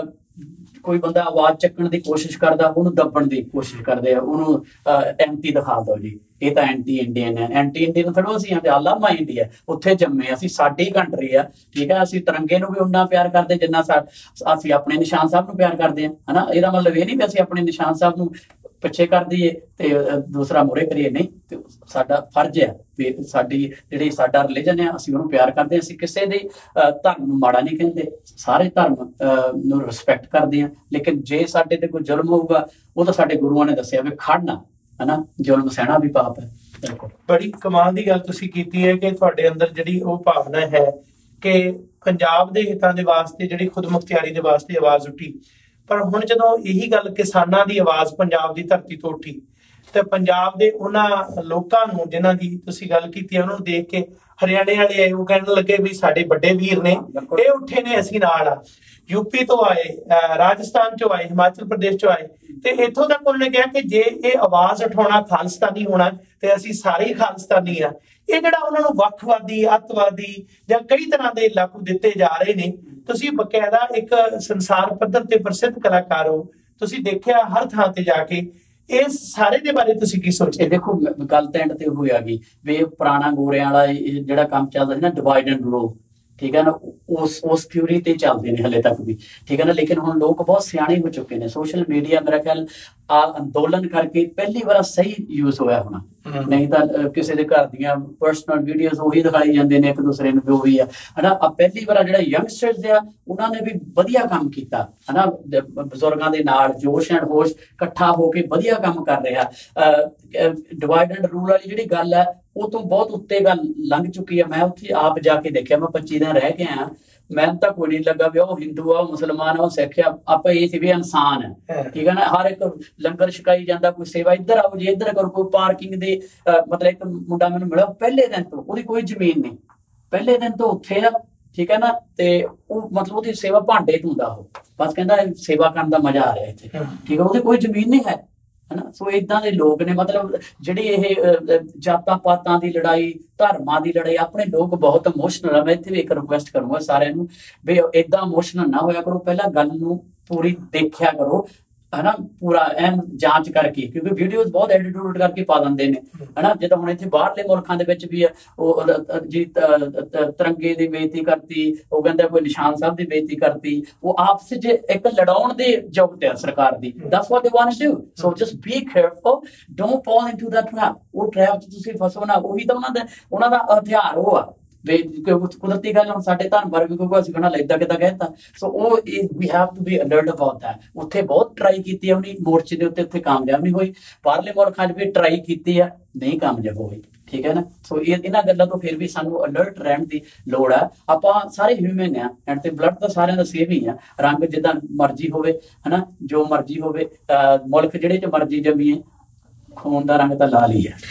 ਕੋਈ ਬੰਦਾ ਆਵਾਜ਼ ਚੱਕਣ ਦੀ ਕੋਸ਼ਿਸ਼ ਕਰਦਾ, ਉਹਨੂੰ ਦੱਬਣ ਦੀ ਕੋਸ਼ਿਸ਼ ਕਰਦੇ ਆ, ਉਹਨੂੰ ਐਂਟੀ ਦਿਖਾ ਦੋ ਜੀ, ਇਹ ਤਾਂ ਐਂਟੀ ਇੰਡੀਅਨ ਹੈ। ਐਂਟੀ ਇੰਡੀਅਨ ਥੋੜ੍ਹਾ ਅਸੀਂ ਆ, ਆਲਾਮਾ ਇੰਡੀਆ, ਉੱਥੇ ਜੰਮੇ, ਅਸੀਂ ਸਾਡੀ ਕੰਟਰੀ ਆ, ਠੀਕ ਹੈ। ਅਸੀਂ ਤਿਰੰਗੇ ਨੂੰ ਵੀ ਉਨਾ ਪਿਆਰ ਕਰਦੇ ਜਿੰਨਾ ਅਸੀਂ ਆਪਣੇ ਨਿਸ਼ਾਨ ਸਾਹਿਬ ਨੂੰ ਪਿਆਰ ਕਰਦੇ ਹਾਂ, ਹਨਾ। ਇਹਦਾ ਮਤਲਬ ਇਹ ਨਹੀਂ ਵੀ ਅਸੀਂ ਆਪਣੇ ਨਿਸ਼ਾਨ ਸਾਹਿਬ ਨੂੰ ਪਿੱਛੇ ਕਰ ਦਈਏ ਤੇ ਦੂਸਰਾ ਮੂਹਰੇ ਕਰੀਏ, ਨਹੀਂ। ਤੇ ਸਾਡਾ ਫਰਜ਼ ਹੈ ਵੀ ਸਾਡੀ ਜਿਹੜੀ ਸਾਡਾ ਰਿਲੀਜਨ ਹੈ, ਅਸੀਂ ਉਹਨੂੰ ਪਿਆਰ ਕਰਦੇ ਹਾਂ। ਅਸੀਂ ਕਿਸੇ ਦੇ ਧਰਮ ਨੂੰ ਮਾੜਾ ਨਹੀਂ ਕਹਿੰਦੇ, ਸਾਰੇ ਧਰਮ ਨੂੰ ਰਿਸਪੈਕਟ ਕਰਦੇ ਹਾਂ। ਲੇਕਿਨ ਜੇ ਸਾਡੇ ਤੇ ਕੋਈ ਜ਼ੁਲਮ ਹੋਊਗਾ, ਉਹ ਤਾਂ ਸਾਡੇ ਗੁਰੂਆਂ ਨੇ ਦੱਸਿਆ ਵੀ ਖੜਨਾ, ਹਨਾ, ਜ਼ੁਲਮ ਸਹਿਣਾ ਵੀ ਪਾਪ ਹੈ। ਬਿਲਕੁਲ, ਬੜੀ ਕਮਾਲ ਦੀ ਗੱਲ ਤੁਸੀਂ ਕੀਤੀ ਹੈ ਕਿ ਤੁਹਾਡੇ ਅੰਦਰ ਜਿਹੜੀ ਉਹ ਭਾਵਨਾ ਹੈ ਕਿ ਪੰਜਾਬ ਦੇ ਹਿੱਤਾਂ ਦੇ ਵਾਸਤੇ, ਜਿਹੜੀ ਖੁਦ ਮੁਖਤਿਆਰੀ ਦੇ ਵਾਸਤੇ ਆਵਾਜ਼ ਉੱਠੀ। ਪਰ ਹੁਣ ਜਦੋਂ ਇਹੀ ਗੱਲ ਕਿਸਾਨਾਂ ਦੀ ਆਵਾਜ਼ ਪੰਜਾਬ ਦੀ ਧਰਤੀ ਤੋਂ ਉੱਠੀ, ਤੇ ਪੰਜਾਬ ਦੇ ਉਹਨਾਂ ਲੋਕਾਂ ਨੂੰ ਜਿਨ੍ਹਾਂ ਦੀ ਤੁਸੀਂ ਗੱਲ ਕੀਤੀ, ਉਹਨਾਂ ਨੂੰ ਦੇਖ ਕੇ ਹਰਿਆਣੇ ਵਾਲੇ ਆਏ, ਉਹ ਕਹਿਣ ਲੱਗੇ ਵੀ ਸਾਡੇ ਵੱਡੇ ਵੀਰ ਨੇ, ਇਹ ਉੱਠੇ ਨੇ, ਅਸੀਂ ਨਾਲ ਆ। ਯੂਪੀ ਤੋਂ ਆਏ, ਰਾਜਸਥਾਨ ਚੋਂ ਆਏ, ਹਿਮਾਚਲ ਪ੍ਰਦੇਸ਼ ਚੋਂ ਆਏ, ਤੇ ਇੱਥੋਂ ਤੱਕ ਉਹਨਾਂ ਨੇ ਕਿਹਾ ਕਿ ਜੇ ਇਹ ਆਵਾਜ਼ ਉਠਾਉਣਾ ਖਾਲਿਸਤਾਨੀ ਹੋਣਾ ਤੇ ਅਸੀਂ ਸਾਰੇ ਹੀ ਖਾਲਿਸਤਾਨੀ ਆ। ਇਹ ਜਿਹੜਾ ਉਹਨਾਂ ਨੂੰ ਵੱਖਵਾਦੀ, ਅੱਤਵਾਦੀ ਜਾਂ ਕਈ ਤਰ੍ਹਾਂ ਦੇ ਲਫ਼ਜ਼ ਦਿੱਤੇ ਜਾ ਰਹੇ ਨੇ, ਤੁਸੀਂ ਬਕਾਇਦਾ ਇੱਕ ਸੰਸਾਰ ਪੱਧਰ ਤੇ ਪ੍ਰਸਿੱਧ ਕਲਾਕਾਰ ਹੋ, ਤੁਸੀਂ ਦੇਖਿਆ ਹਰ ਥਾਂ ਤੇ ਜਾ ਕੇ, ਇਸ ਸਾਰੇ ਦੇ ਬਾਰੇ ਤੁਸੀਂ ਕੀ ਸੋਚਦੇ? ਦੇਖੋ, ਗੱਲ ਤਾਂ ਐਂਡ ਤੇ ਹੋਈ ਆ ਗਈ ਵੀ ਪੁਰਾਣਾ ਗੋਰਿਆਂ ਵਾਲਾ ਜਿਹੜਾ ਕੰਮ ਚੱਲਦਾ ਸੀ ਨਾ, ਡਿਵਾਈਡ ਐਂਡ ਰੂਲ, ਠੀਕ ਹੈ ਨਾ, ਉਸ ਉਸ ਥਿਊਰੀ ਤੇ ਚੱਲਦੇ ਨੇ ਹਲੇ ਤੱਕ ਵੀ, ਠੀਕ ਹੈ ਨਾ। ਲੇਕਿਨ ਹੁਣ ਲੋਕ ਬਹੁਤ ਸਿਆਣੇ ਹੋ ਚੁੱਕੇ ਨੇ। ਸੋਸ਼ਲ ਮੀਡੀਆ ਮੇਰਾ ਖਿਆਲ ਆ ਅੰਦੋਲਨ ਕਰਕੇ ਪਹਿਲੀ ਵਾਰ ਸਹੀ ਯੂਜ਼ ਹੋਇਆ ਹੋਣਾ, ਨਹੀਂ ਤਾਂ ਕਿਸੇ ਦੇ ਘਰ ਦੀਆਂ ਪਰਸਨਲ ਵੀਡੀਓਜ਼ ਉਹੀ ਦਿਖਾਈ ਜਾਂਦੇ ਨੇ ਇੱਕ ਦੂਸਰੇ ਨੂੰ, ਜੋ ਵੀ ਆ, ਹਨਾ। ਆ ਪਹਿਲੀ ਵਾਰ ਜਿਹੜਾ ਯੰਗਸਟਰਸ ਆ, ਉਹਨਾਂ ਨੇ ਵੀ ਵਧੀਆ ਕੰਮ ਕੀਤਾ, ਹਨਾ। ਬਜ਼ੁਰਗਾਂ ਦੇ ਨਾਲ ਜੋਸ਼ ਐਂਡ ਹੋਸ਼ ਇਕੱਠਾ ਹੋ ਕੇ ਵਧੀਆ ਕੰਮ ਕਰ ਰਿਹਾ। ਡਿਵਾਈਡ ਐਂਡ ਰੂਲ ਵਾਲੀ ਜਿਹੜੀ ਗੱਲ ਹੈ, ਉਹ ਤੋਂ ਬਹੁਤ ਉੱਤੇ ਗੱਲ ਲੰਘ ਚੁੱਕੀ ਹੈ। ਮੈਂ ਉੱਥੇ ਆਪ ਜਾ ਕੇ ਦੇਖਿਆ, ਮੈਂ ਪੱਚੀ ਦਿਨ ਰਹਿ ਕੇ ਆਇਆ, ਮੈਨੂੰ ਤਾਂ ਕੋਈ ਨਹੀਂ ਲੱਗਾ ਵੀ ਉਹ ਹਿੰਦੂ ਆ, ਉਹ ਮੁਸਲਮਾਨ ਆ, ਉਹ ਸਿੱਖ ਆ, ਆਪਾਂ ਇਹ ਸੀ ਵੀ ਇਨਸਾਨ ਹੈ, ਠੀਕ ਹੈ ਨਾ। ਹਰ ਇੱਕ ਲੰਗਰ ਛਕਾਈ ਜਾਂਦਾ, ਕੋਈ ਸੇਵਾ, ਇੱਧਰ ਆਓ ਜੀ, ਇੱਧਰ ਕਰੋ, ਕੋਈ ਪਾਰਕਿੰਗ ਦੇ ਮਤਲਬ ਇੱਕ ਮੁੰਡਾ ਮੈਨੂੰ ਮਿਲਿਆ, ਪਹਿਲੇ ਦਿਨ ਤੋਂ ਉਹਦੀ ਕੋਈ ਜ਼ਮੀਨ ਨਹੀਂ, ਪਹਿਲੇ ਦਿਨ ਤੋਂ ਉੱਥੇ ਆ, ਠੀਕ ਹੈ ਨਾ। ਤੇ ਉਹ ਮਤਲਬ ਉਹਦੀ ਸੇਵਾ ਭਾਂਡੇ ਧੋਂਦਾ, ਉਹ ਬਸ ਕਹਿੰਦਾ ਸੇਵਾ ਕਰਨ ਦਾ ਮਜ਼ਾ ਆ ਰਿਹਾ ਇੱਥੇ, ਠੀਕ ਹੈ। ਉਹਦੀ ਕੋਈ ਜ਼ਮੀਨ ਨਹੀਂ ਹੈ, ਹਨਾ। ਸੋ ਏਦਾਂ ਦੇ ਲੋਕ ਨੇ, ਮਤਲਬ ਜਿਹੜੀ ਇਹ ਜਾਤਾਂ ਪਾਤਾਂ ਦੀ ਲੜਾਈ, ਧਰਮਾਂ ਦੀ ਲੜਾਈ, ਆਪਣੇ ਲੋਕ ਬਹੁਤ ਇਮੋਸ਼ਨਲ ਆ। ਮੈਂ ਇੱਥੇ ਵੀ ਇੱਕ ਰਿਕੁਐਸਟ ਕਰੂੰਗਾ ਸਾਰਿਆਂ ਨੂੰ ਵੀ ਏਦਾਂ ਇਮੋਸ਼ਨਲ ਨਾ ਹੋਇਆ ਕਰੋ, ਪਹਿਲਾਂ ਗੱਲ ਨੂੰ ਪੂਰੀ ਦੇਖਿਆ ਕਰੋ, ਹਨਾ, ਪੂਰਾ ਐਨ ਜਾਂਚ ਕਰਕੇ, ਕਿਉਂਕਿ ਵੀਡੀਓਜ਼ ਬਹੁਤ ਐਡਿਟ ਉਡਿਟ ਕਰਕੇ ਪਾ ਦਿੰਦੇ ਨੇ, ਹਨਾ। ਜਿੱਦਾਂ ਹੁਣ ਇੱਥੇ ਬਾਹਰਲੇ ਮੁਲਕਾਂ ਦੇ ਵਿੱਚ ਵੀ ਉਹ ਜੀ ਤਿਰੰਗੇ ਦੀ ਬੇਇੱਜ਼ਤੀ ਕਰਤੀ, ਉਹ ਕਹਿੰਦਾ ਕੋਈ ਨਿਸ਼ਾਨ ਸਾਹਿਬ ਦੀ ਬੇਇੱਜ਼ਤੀ ਕਰਤੀ, ਉਹ ਆਪਸ ਚ ਇੱਕ ਲੜਾਉਣ ਦੇ ਯੁੱਗ ਤੇ ਸਰਕਾਰ ਦੀ। That's what they want to do. So just be careful, don't fall into that trap. ਉਹ ਟ੍ਰੈਪ ਚ ਤੁਸੀਂ ਫਸੋ ਨਾ। ਉਹੀ ਤਾਂ ਉਹਨਾਂ ਦਾ ਉਹਨਾਂ ਦਾ ਹਥਿਆਰ ਉਹ ਆ। ਕੁਦਰਤੀ ਗੱਲ ਹੁਣ ਸਾਡੇ ਧਰਮ ਬਾਰੇ ਵੀ ਕੋਈ ਅਸੀਂ ਕਹਿਣਾ ਏਦਾਂ ਕਿੱਦਾਂ ਕਹਿਤਾ। So uh we have to be alert about that. ਉੱਥੇ ਬਹੁਤ ਟਰਾਈ ਕੀਤੀ ਆ ਉਹਨੇ ਮੋਰਚੇ ਦੇ ਉੱਤੇ, ਉੱਥੇ ਕਾਮਯਾਬ ਨਹੀਂ ਹੋਈ। ਬਾਹਰਲੇ ਮੁਲਕਾਂ 'ਚ ਵੀ ਟਰਾਈ ਕੀਤੀ ਆ, ਨਹੀਂ ਕਾਮਯਾਬ ਹੋਈ, ਠੀਕ ਹੈ ਨਾ। ਸੋ ਇਹ ਇਹਨਾਂ ਗੱਲਾਂ ਤੋਂ ਫਿਰ ਵੀ ਸਾਨੂੰ ਅਲਰਟ ਰਹਿਣ ਦੀ ਲੋੜ ਆ। ਆਪਾਂ ਸਾਰੇ ਹਿਊਮਨ ਆ, ਐਂਡ ਤੇ ਬਲੱਡ ਤਾਂ ਸਾਰਿਆਂ ਦਾ ਸੇਮ ਹੀ ਆ। ਰੰਗ ਜਿੱਦਾਂ ਮਰਜ਼ੀ ਹੋਵੇ, ਹਨਾ, ਜੋ ਮਰਜ਼ੀ ਹੋਵੇ, ਮੁਲਕ ਜਿਹੜੇ 'ਚ ਮਰਜ਼ੀ ਜੰਮੀਏ, ਖੂਨ ਦਾ ਰੰਗ ਤਾਂ ਲਾਲ ਹੀ ਆ।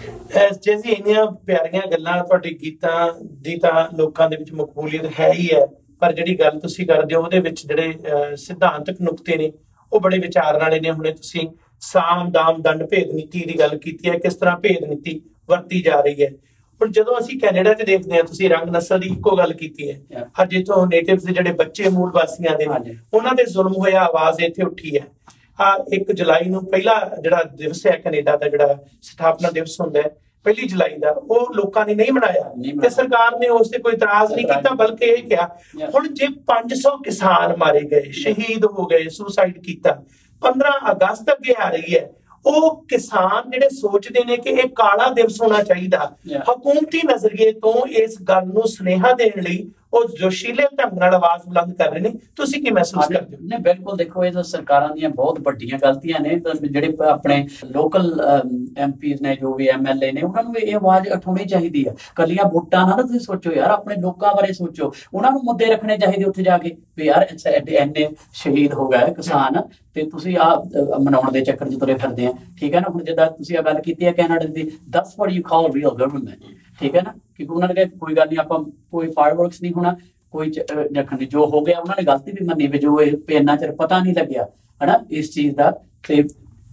ਜੀ ਇੰਨੀਆਂ ਪਿਆਰੀਆਂ ਗੱਲਾਂ, ਤੁਹਾਡੇ ਗੀਤਾਂ ਦੀ ਤਾਂ ਲੋਕਾਂ ਦੇ ਵਿੱਚ ਮਕਬੂਲੀਅਤ ਹੈ ਹੀ ਹੈ, ਪਰ ਜਿਹੜੀ ਗੱਲ ਤੁਸੀਂ ਕਰਦੇ ਹੋ ਉਹਦੇ ਵਿੱਚ ਜਿਹੜੇ ਸਿਧਾਂਤਕ ਨੁਕਤੇ ਨੇ ਉਹ ਬੜੇ ਵਿਚਾਰਨ ਵਾਲੇ ਨੇ। ਹੁਣੇ ਤੁਸੀਂ ਸਾਮ ਦਾਮ ਦੰਡ ਭੇਦ ਨੀਤੀ ਦੀ ਗੱਲ ਕੀਤੀ ਹੈ, ਕਿਸ ਤਰ੍ਹਾਂ ਭੇਦ ਨੀਤੀ ਵਰਤੀ ਜਾ ਰਹੀ ਹੈ। ਹੁਣ ਜਦੋਂ ਅਸੀਂ ਕੈਨੇਡਾ 'ਚ ਦੇਖਦੇ ਹਾਂ, ਤੁਸੀਂ ਰੰਗ ਨਸਲ ਦੀ ਇੱਕੋ ਗੱਲ ਕੀਤੀ ਹੈ, ਅੱਜ ਇੱਥੋਂ ਨੇਟਿਵਸ ਦੇ ਜਿਹੜੇ ਬੱਚੇ ਮੂਲ ਵਾਸੀਆਂ ਦੇ ਨੇ ਉਹਨਾਂ ਤੇ ਜ਼ੁਲਮ ਹੋਇਆ, ਆਵਾਜ਼ ਇੱਥੇ ਉੱਠੀ ਹੈ। ਆ ਇੱਕ ਜੁਲਾਈ ਨੂੰ ਪਹਿਲਾ ਜਿਹੜਾ ਦਿਵਸ ਹੈ ਕੈਨੇਡਾ ਦਾ, ਜਿਹੜਾ ਸਥਾਪਨਾ ਦਿਵਸ ਹੁੰਦਾ ਹੈ ਪਹਿਲੀ ਜੁਲਾਈ ਦਾ, ਉਹ ਲੋਕਾਂ ਨੇ ਨਹੀਂ ਮਨਾਇਆ ਤੇ ਸਰਕਾਰ ਨੇ ਉਸ ਤੇ ਕੋਈ ਇਤਰਾਜ਼ ਨਹੀਂ ਕੀਤਾ, ਬਲਕਿ ਇਹ ਕਿਹਾ ਹੁਣ ਜੇ ਪੰਜ ਸੌ ਕਿਸਾਨ ਮਾਰੇ ਗਏ, ਸ਼ਹੀਦ ਹੋ ਗਏ, ਸੁਸਾਈਡ ਕੀਤਾ, ਪੰਦਰਾਂ ਅਗਸਤ ਅੱਗੇ ਆ ਰਹੀ ਹੈ, ਉਹ ਕਿਸਾਨ ਜਿਹੜੇ ਸੋਚਦੇ ਨੇ ਕਿ ਇਹ ਕਾਲਾ ਦਿਵਸ ਹੋਣਾ ਚਾਹੀਦਾ, ਹਕੂਮਤੀ ਨਜ਼ਰੀਏ ਤੋਂ ਇਸ ਗੱਲ ਨੂੰ ਸੁਨੇਹਾ ਦੇਣ ਲਈ ਉਹ ਜੋਸ਼ੀਲੇ ਢੰਗ ਨਾਲ ਆਵਾਜ਼ ਬੁਲੰਦ ਕਰ ਰਹੇ ਨੇ। ਤੁਸੀਂ ਕੀ ਮਹਿਸੂਸ ਕਰਦੇ ਹੋ? ਨਹੀਂ, ਬਿਲਕੁਲ ਦੇਖੋ, ਇਹ ਤਾਂ ਸਰਕਾਰਾਂ ਦੀਆਂ ਬਹੁਤ ਵੱਡੀਆਂ ਗਲਤੀਆਂ ਨੇ। ਜਿਹੜੇ ਆਪਣੇ ਲੋਕਲ ਐਮਪੀਜ਼ ਨੇ, ਜੋ ਵੀ ਐਮਐਲਏ ਨੇ, ਉਹਨਾਂ ਨੂੰ ਇਹ ਆਵਾਜ਼ ਉਠਾਉਣੀ ਚਾਹੀਦੀ ਹੈ। ਕੱਲੀਆਂ ਵੋਟਾਂ ਨਾਲ ਤੁਸੀਂ ਸੋਚੋ ਯਾਰ, ਆਪਣੇ ਲੋਕਾਂ ਬਾਰੇ ਸੋਚੋ, ਉਹਨਾਂ ਨੂੰ ਮੁੱਦੇ ਰੱਖਣੇ ਚਾਹੀਦੇ ਉੱਥੇ ਜਾ ਕੇ ਵੀ ਯਾਰ ਇੰਨੇ ਸ਼ਹੀਦ ਹੋ ਗਏ ਕਿਸਾਨ ਤੇ ਤੁਸੀਂ ਆ ਮਨਾਉਣ ਦੇ ਚੱਕਰ 'ਚ ਤੁਰੇ ਫਿਰਦੇ ਆ। ਠੀਕ ਹੈ ਨਾ, ਹੁਣ ਜਿੱਦਾਂ ਤੁਸੀਂ ਆ ਗੱਲ ਕੀਤੀ ਹੈ ਕੈਨੇਡਾ ਦੀ, that's what you call real government. ਠੀਕ ਹੈ ਨਾ, ਕਿਉਂਕਿ ਉਹਨਾਂ ਨੇ ਕਿਹਾ ਕੋਈ ਗੱਲ ਨਹੀਂ, ਆਪਾਂ ਕੋਈ ਫਾਇਰਵਰਕਸ ਨਹੀਂ ਹੋਣਾ, ਕੋਈ ਜਖਣ ਨਹੀਂ, ਜੋ ਹੋ ਗਿਆ ਉਹਨਾਂ ਨੇ ਗਲਤੀ ਵੀ ਮੰਨੀ ਵੀ ਜੋ ਇਹ ਇੰਨਾ ਚਿਰ ਪਤਾ ਨਹੀਂ ਲੱਗਿਆ ਹਨਾ ਇਸ ਚੀਜ਼ ਦਾ। ਤੇ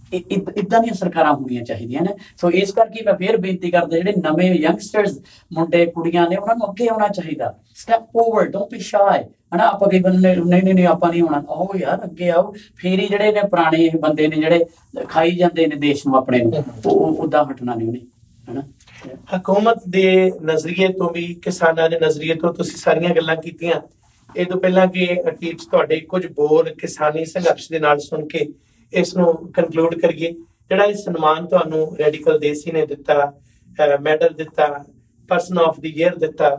ਇਦਾਂ ਦੀਆਂ ਸਰਕਾਰਾਂ ਹੋਣੀਆਂ ਚਾਹੀਦੀਆਂ ਨੇ। ਸੋ ਇਸ ਕਰਕੇ ਮੈਂ ਫੇਰ ਬੇਨਤੀ ਕਰਦਾ, ਜਿਹੜੇ ਨਵੇਂ ਯੰਗਸਟਰਸ ਮੁੰਡੇ ਕੁੜੀਆਂ ਨੇ, ਉਹਨਾਂ ਨੂੰ ਅੱਗੇ ਆਉਣਾ ਚਾਹੀਦਾ। Step forward, don't be shy ਹਨਾ। ਆਪਾਂ ਕਈ ਬੰਦੇ ਨਹੀਂ ਨਹੀਂ ਨਹੀਂ ਆਪਾਂ ਨਹੀਂ ਆਉਣਾ, ਆਓ ਯਾਰ ਅੱਗੇ ਆਓ। ਫੇਰ ਹੀ ਜਿਹੜੇ ਨੇ ਪੁਰਾਣੇ ਇਹ ਬੰਦੇ ਨੇ ਜਿਹੜੇ ਖਾਈ ਜਾਂਦੇ ਨੇ ਦੇਸ਼ ਨੂੰ ਆਪਣੇ ਨੂੰ, ਉਹ ਉਦਾਂ ਹਟਣਾ ਨਹੀਂ ਉਹਨੇ ਹਨਾ। ਹਕੂਮਤ ਦੇ ਨਜ਼ਰੀਏ ਤੋਂ ਵੀ, ਕਿਸਾਨਾਂ ਦੇ ਨਜ਼ਰੀਏ ਤੋਂ ਤੁਸੀਂ ਸਾਰੀਆਂ ਗੱਲਾਂ ਕੀਤੀਆਂ। ਇਹ ਤੋਂ ਪਹਿਲਾਂ ਕਿ ਅਖੀਰ 'ਚ ਤੁਹਾਡੇ ਕੁਝ ਬੋਲ ਕਿਸਾਨੀ ਸੰਘਰਸ਼ ਦੇ ਨਾਲ ਸੁਣ ਕੇ ਇਸ ਨੂੰ ਕਨਕਲੂਡ ਕਰੀਏ, ਜਿਹੜਾ ਇਹ ਸਨਮਾਨ ਤੁਹਾਨੂੰ ਰੈਡੀਕਲ ਦੇਸੀ ਨੇ ਦਿੱਤਾ, ਮੈਡਲ ਦਿੱਤਾ, ਪਰਸਨ ਆਫ ਦੀ ਈਅਰ ਦਿੱਤਾ,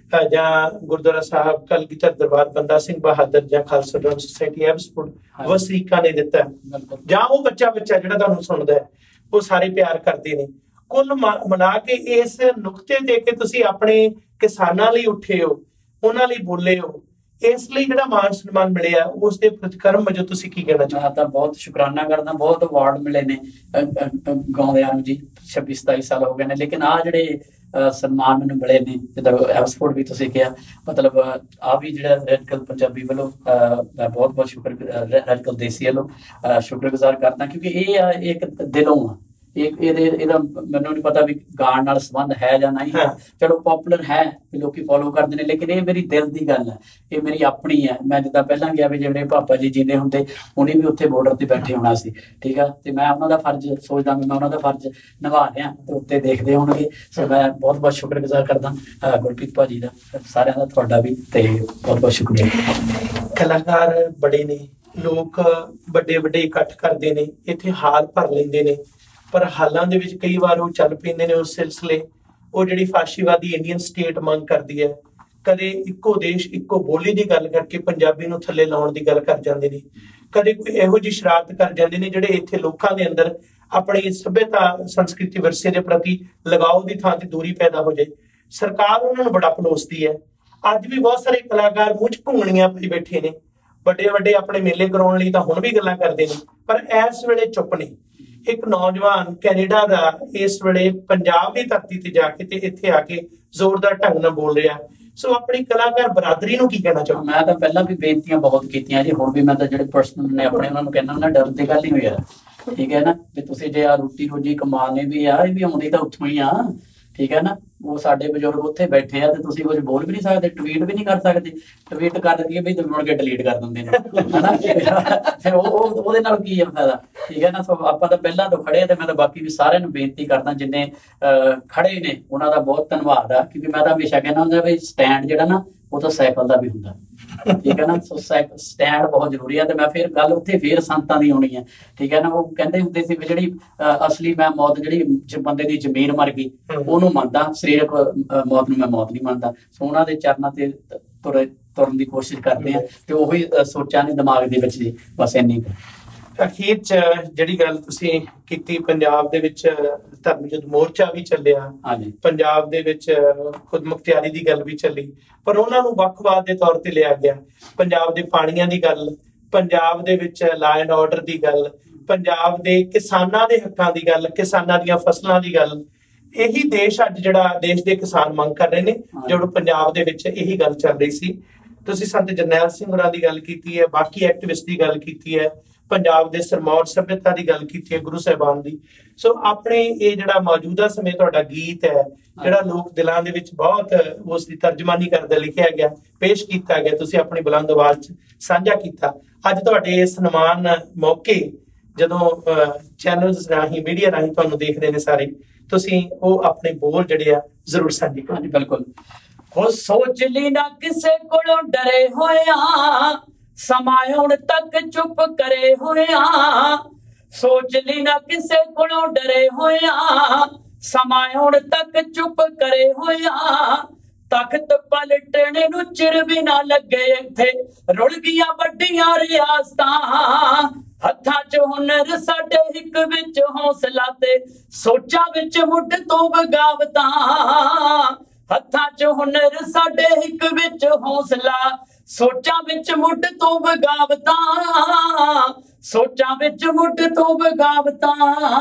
ਜਾਂ ਗੁਰਦੁਆਰਾ ਸਾਹਿਬ ਕਲਗੀਧਰ ਦਰਬਾਰ ਬੰਦਾ ਸਿੰਘ ਬਹਾਦਰ ਜਾਂ ਖਾਲਸਾ ਡਾਊਨ ਸੁਸਾਇਟੀ ਐਬਸਫੋਰਡ ਵਸਨੀਕਾਂ ਨੇ ਦਿੱਤਾ, ਜਾਂ ਉਹ ਬੱਚਾ ਬੱਚਾ ਜਿਹੜਾ ਤੁਹਾਨੂੰ ਸੁਣਦਾ ਹੈ, ਉਹ ਸਾਰੇ ਪਿਆਰ ਕਰਦੇ ਨੇ, ਕੁੱਲ ਮਿਲਾ ਕੇ ਇਸ ਨੁਕਤੇ ਤੇ ਕਿ ਤੁਸੀਂ ਆਪਣੇ ਕਿਸਾਨਾਂ ਲਈ ਉੱਠੇ ਹੋ, ਉਹਨਾਂ ਲਈ ਬੋਲੇ ਹੋ, ਇਸ ਲਈ ਜਿਹੜਾ ਮਾਨ ਸਨਮਾਨ ਮਿਲਿਆ, ਉਸ ਦੇ ਪ੍ਰਤੀਕਰਮ ਵਜੋਂ ਤੁਸੀਂ ਕੀ ਕਹਿਣਾ ਚਾਹੁੰਦੇ? ਮੈਂ ਤਾਂ ਬਹੁਤ ਸ਼ੁਕਰਾਨਾ ਕਰਦਾ, ਬਹੁਤ ਅਵਾਰਡ ਮਿਲੇ ਨੇ ਗਾਉਂਦਿਆਂ ਨੂੰ ਜੀ, ਛੱਬੀ ਸਤਾਈ ਸਾਲ ਹੋ ਗਏ ਨੇ, ਲੇਕਿਨ ਆ ਜਿਹੜੇ ਸਨਮਾਨ ਮੈਨੂੰ ਮਿਲੇ ਨੇ, ਜਿੱਦਾਂ ਐਬਸਫੋਰਡ ਵੀ ਤੁਸੀਂ ਕਿਹਾ, ਮਤਲਬ ਆ ਵੀ ਜਿਹੜਾ ਰੈਡੀਕਲ ਪੰਜਾਬੀ ਵੱਲੋਂ ਮੈਂ ਬਹੁਤ ਬਹੁਤ ਸ਼ੁਕਰ, ਰੈਡੀਕਲ ਦੇਸੀ ਵੱਲੋਂ ਸ਼ੁਕਰਗੁਜ਼ਾਰ ਕਰਦਾ, ਕਿਉਂਕਿ ਇਹ ਇੱਕ ਦਿਲੋਂ ਆ। ਇਹ ਇਹਦੇ ਇਹਦਾ ਮੈਨੂੰ ਨਹੀਂ ਪਤਾ ਵੀ ਗਾਣ ਨਾਲ ਸੰਬੰਧ ਹੈ ਜਾਂ ਨਹੀਂ ਹੈ, ਚਲੋ ਪੋਪੂਲਰ ਹੈ ਵੀ ਲੋਕੀ ਫੋਲੋ ਕਰਦੇ ਨੇ, ਲੇਕਿਨ ਇਹ ਮੇਰੀ ਦਿਲ ਦੀ ਗੱਲ ਹੈ, ਇਹ ਮੇਰੀ ਆਪਣੀ ਹੈ। ਮੈਂ ਜਿੱਦਾਂ ਪਹਿਲਾਂ ਗਿਆ ਵੀ ਜਿਹੜੇ ਪਾਪਾ ਜੀ ਜੀਂਦੇ ਹੁੰਦੇ, ਉਹਨੇ ਵੀ ਉੱਥੇ ਬਾਰਡਰ ਤੇ ਬੈਠੇ ਹੋਣਾ ਸੀ। ਠੀਕ ਆ, ਤੇ ਮੈਂ ਉਹਨਾਂ ਦਾ ਫਰਜ਼ ਸੋਚਦਾ ਵੀ ਮੈਂ ਉਹਨਾਂ ਦਾ ਫਰਜ਼ ਨਿਭਾ ਰਿਹਾ ਤੇ ਉੱਤੇ ਦੇਖਦੇ ਹੋਣਗੇ। ਸੋ ਮੈਂ ਬਹੁਤ ਬਹੁਤ ਸ਼ੁਕਰਗੁਜ਼ਾਰ ਕਰਦਾ ਗੁਰਪ੍ਰੀਤ ਭਾਜੀ ਦਾ, ਸਾਰਿਆਂ ਦਾ, ਤੁਹਾਡਾ ਵੀ, ਤੇ ਬਹੁਤ ਬਹੁਤ ਸ਼ੁਕਰੀਆ। ਕਲਾਕਾਰ ਬੜੇ ਨੇ, ਲੋਕ ਵੱਡੇ ਵੱਡੇ ਇਕੱਠ ਕਰਦੇ ਨੇ, ਇੱਥੇ ਹਾਲ ਭਰ ਲੈਂਦੇ ਨੇ, ਪਰ ਹਾਲਾਂ ਦੇ ਵਿੱਚ ਕਈ ਵਾਰ ਉਹ ਚੱਲ ਪੈਂਦੇ ਨੇ ਉਸ ਸਿਲਸਿਲੇ, ਉਹ ਜਿਹੜੀ ਫਾਸ਼ੀਵਾਦੀ ਇੰਡੀਅਨ ਸਟੇਟ ਮੰਗ ਕਰਦੀ ਹੈ। ਕਦੇ ਇੱਕੋ ਦੇਸ਼ ਇੱਕੋ ਬੋਲੀ ਦੀ ਗੱਲ ਕਰਕੇ ਪੰਜਾਬੀ ਨੂੰ ਥੱਲੇ ਲਾਉਣ ਦੀ ਗੱਲ ਕਰ ਜਾਂਦੇ ਨੇ, ਕਦੇ ਕੋਈ ਇਹੋ ਜਿਹੀ ਸ਼ਰਾਰਤ ਕਰ ਜਾਂਦੇ ਨੇ ਜਿਹੜੇ ਇੱਥੇ ਲੋਕਾਂ ਦੇ ਅੰਦਰ ਆਪਣੀ ਸੱਭਿਅਤਾ ਸੰਸਕ੍ਰਿਤੀ ਵਿਰਸੇ ਦੇ ਪ੍ਰਤੀ ਲਗਾਓ ਦੀ ਥਾਂ ਤੇ ਦੂਰੀ ਪੈਦਾ ਹੋ ਜਾਏ। ਸਰਕਾਰ ਉਹਨਾਂ ਨੂੰ ਬੜਾ ਪਲੋਸਦੀ ਹੈ। ਅੱਜ ਵੀ ਬਹੁਤ ਸਾਰੇ ਕਲਾਕਾਰ ਮੂੰਹ 'ਚ ਘੁੰਗਣੀਆਂ ਪਾਈ ਬੈਠੇ ਨੇ, ਵੱਡੇ ਵੱਡੇ ਆਪਣੇ ਮੇਲੇ ਕਰਾਉਣ ਲਈ ਤਾਂ ਹੁਣ ਵੀ ਗੱਲਾਂ ਕਰਦੇ ਨੇ, ਪਰ ਇਸ ਵੇਲੇ ਚੁੱਪ ਨੇ। ਇੱਕ ਨੌਜਵਾਨ ਕੈਨੇਡਾ ਦਾ ਇਸ ਵੇਲੇ ਪੰਜਾਬ ਦੀ ਧਰਤੀ ਤੇ ਜਾ ਕੇ ਤੇ ਇੱਥੇ ਆ ਕੇ ਜ਼ੋਰਦਾਰ ਢੰਗ ਨਾਲ ਬੋਲ ਰਿਹਾ। ਸੋ ਆਪਣੀ ਕਲਾਕਾਰ ਬਰਾਦਰੀ ਨੂੰ ਕੀ ਕਹਿਣਾ ਚਾਹੁੰਦਾ? ਮੈਂ ਤਾਂ ਪਹਿਲਾਂ ਵੀ ਬੇਨਤੀਆਂ ਬਹੁਤ ਕੀਤੀਆਂ ਜੀ, ਹੁਣ ਵੀ ਮੈਂ ਤਾਂ ਜਿਹੜੇ ਪਰਸਨਲ ਨੇ ਆਪਣੇ ਉਹਨਾਂ ਨੂੰ ਕਹਿੰਦਾ ਉਹਨਾਂ ਡਰ ਦੀ ਗੱਲ ਨਹੀਂ ਹੋਈ ਯਾਰ। ਠੀਕ ਹੈ ਨਾ, ਵੀ ਤੁਸੀਂ ਜੇ ਆ ਰੋਟੀ ਰੋਜੀ ਕਮਾਣੇ ਵੀ ਆ, ਇਹ ਵੀ ਆਉਂਦੀ ਤਾਂ ਉੱਥੋਂ ਹੀ ਆ। ਠੀਕ ਹੈ ਨਾ, ਉਹ ਸਾਡੇ ਬਜ਼ੁਰਗ ਉੱਥੇ ਬੈਠੇ ਆ ਤੇ ਤੁਸੀਂ ਕੁਝ ਬੋਲ ਵੀ ਨਹੀਂ ਸਕਦੇ, ਟਵੀਟ ਵੀ ਨਹੀਂ ਕਰ ਸਕਦੇ। ਟਵੀਟ ਕਰ ਦਈਏ ਬਈ ਤੇ ਮੁੜ ਕੇ ਡਿਲੀਟ ਕਰ ਦਿੰਦੇ ਨੇ ਹਨਾ, ਫਿਰ ਉਹ ਉਹਦੇ ਨਾਲ ਕੀ ਆ ਫਾਇਦਾ? ਠੀਕ ਹੈ ਨਾ, ਸੋ ਆਪਾਂ ਤਾਂ ਪਹਿਲਾਂ ਤੋਂ ਖੜੇ ਆ, ਤੇ ਮੈਂ ਤਾਂ ਬਾਕੀ ਵੀ ਸਾਰਿਆਂ ਨੂੰ ਬੇਨਤੀ ਕਰਦਾ ਜਿੰਨੇ ਖੜੇ ਨੇ ਉਹਨਾਂ ਦਾ ਬਹੁਤ ਧੰਨਵਾਦ ਆ, ਕਿਉਂਕਿ ਮੈਂ ਤਾਂ ਹਮੇਸ਼ਾ ਕਹਿੰਦਾ ਹੁੰਦਾ ਵੀ ਸਟੈਂਡ ਜਿਹੜਾ ਨਾ ਉਹ ਤਾਂ ਸਾਈਕਲ ਦਾ ਵੀ ਹੁੰਦਾ। ਠੀਕ ਹੈ ਨਾ, ਸੋ ਸਾਈਕਲ ਸਟੈਂਡ ਬਹੁਤ ਜ਼ਰੂਰੀ ਆ। ਤੇ ਮੈਂ ਫਿਰ ਗੱਲ ਉੱਥੇ ਫਿਰ ਸੰਤਾਂ ਦੀ ਹੋਣੀ ਹੈ। ਠੀਕ ਹੈ ਨਾ, ਉਹ ਕਹਿੰਦੇ ਹੁੰਦੇ ਸੀ ਵੀ ਜਿਹੜੀ ਅਸਲੀ ਮੈਂ ਮੌਤ ਜਿਹੜੀ ਬੰਦੇ ਦੀ ਜ਼ਮੀਨ ਮਰ ਗਈ ਉਹਨੂੰ ਮੰਨਦਾ, ਸਰੀਰਕ ਮੌਤ ਨੂੰ ਮੈਂ ਮੌਤ ਨਹੀਂ ਮੰਨਦਾ। ਸੋ ਉਹਨਾਂ ਦੇ ਚਰਨਾਂ ਤੇ ਤੁਰੇ ਤੁਰਨ ਦੀ ਕੋਸ਼ਿਸ਼ ਕਰਦੇ ਆ, ਤੇ ਉਹੀ ਸੋਚਾਂ ਨੇ ਦਿਮਾਗ ਦੇ ਵਿੱਚ ਜੀ, ਬਸ ਇੰਨੀ। ਅਖੀਰ ਚ ਜਿਹੜੀ ਗੱਲ ਤੁਸੀਂ ਕੀਤੀ, ਪੰਜਾਬ ਦੇ ਵਿੱਚ ਧਰਮ ਯੁੱਧ ਮੋਰਚਾ ਵੀ ਚੱਲਿਆ, ਪੰਜਾਬ ਦੇ ਵਿੱਚ ਖੁਦ ਮੁਖਤਿਆਰੀ ਦੀ ਗੱਲ ਵੀ ਚੱਲੀ, ਪਰ ਉਹਨਾਂ ਨੂੰ ਵੱਖਵਾਦ ਦੇ ਤੌਰ ਤੇ ਲਿਆ ਗਿਆ। ਪੰਜਾਬ ਦੇ ਪਾਣੀਆਂ ਦੀ ਗੱਲ, ਪੰਜਾਬ ਦੇ ਵਿੱਚ ਲਾ ਐਂਡ ਆਰਡਰ ਦੀ ਗੱਲ, ਪੰਜਾਬ ਦੇ ਕਿਸਾਨਾਂ ਦੇ ਹੱਕਾਂ ਦੀ ਗੱਲ, ਕਿਸਾਨਾਂ ਦੀਆਂ ਫਸਲਾਂ ਦੀ ਗੱਲ, ਇਹੀ ਦੇਸ਼ ਅੱਜ ਜਿਹੜਾ ਦੇਸ਼ ਦੇ ਕਿਸਾਨ ਮੰਗ ਕਰ ਰਹੇ ਨੇ, ਜਦੋਂ ਪੰਜਾਬ ਦੇ ਵਿੱਚ ਇਹੀ ਗੱਲ ਚੱਲ ਰਹੀ ਸੀ। ਤੁਸੀਂ ਸੰਤ ਜਰਨੈਲ ਸਿੰਘ ਹੋਰਾਂ ਦੀ ਗੱਲ ਕੀਤੀ ਹੈ, ਬਾਕੀ ਐਕਟਿਵਿਸਟ ਦੀ ਗੱਲ ਕੀਤੀ ਹੈ, पंजाब दे सिरमौर सभ्यता की गल की है, गुरु साहिबान दी। सो अपने ये जिहड़ा मौजूदा समय तुहाडा गीत है जिहड़ा लोक दिलां दे विच बहुत उसकी तर्जमानी करदा लिखिया गया, पेश किया गया, तुसीं अपनी बुलंद आवाज़ च साझा कीता। अज तुहाडे इस सन्मान मौके जदों चैनल्स राही मीडिया राही तुहानूं देख रहे ने सारे, तुसीं ओह अपने बोल जिहड़े आ जरूर साझे करो। हाँ जी बिल्कुल। हो सोच ली ना किसे कोलों डरे होया, समाउण तक चुप करे होया, सोच ली ना किसे कोलों डरे होया, समाउण तक चुप करे होया, तख्त पलटने नूं चिर भी ना लगे इत्थे रुल गईयां वड्डियां रियासतां, हत्थां च हुनर साडे हिक विच हौसला ते सोचां विच मुੱਢ ਤੋਂ बगावतां, हत्थां च हुनर साडे हिक विच हौसला सोचां विच मुੱਢ ਤੋਂ बगावतां, सोचां विच मुੱਢ ਤੋਂ बगावतां।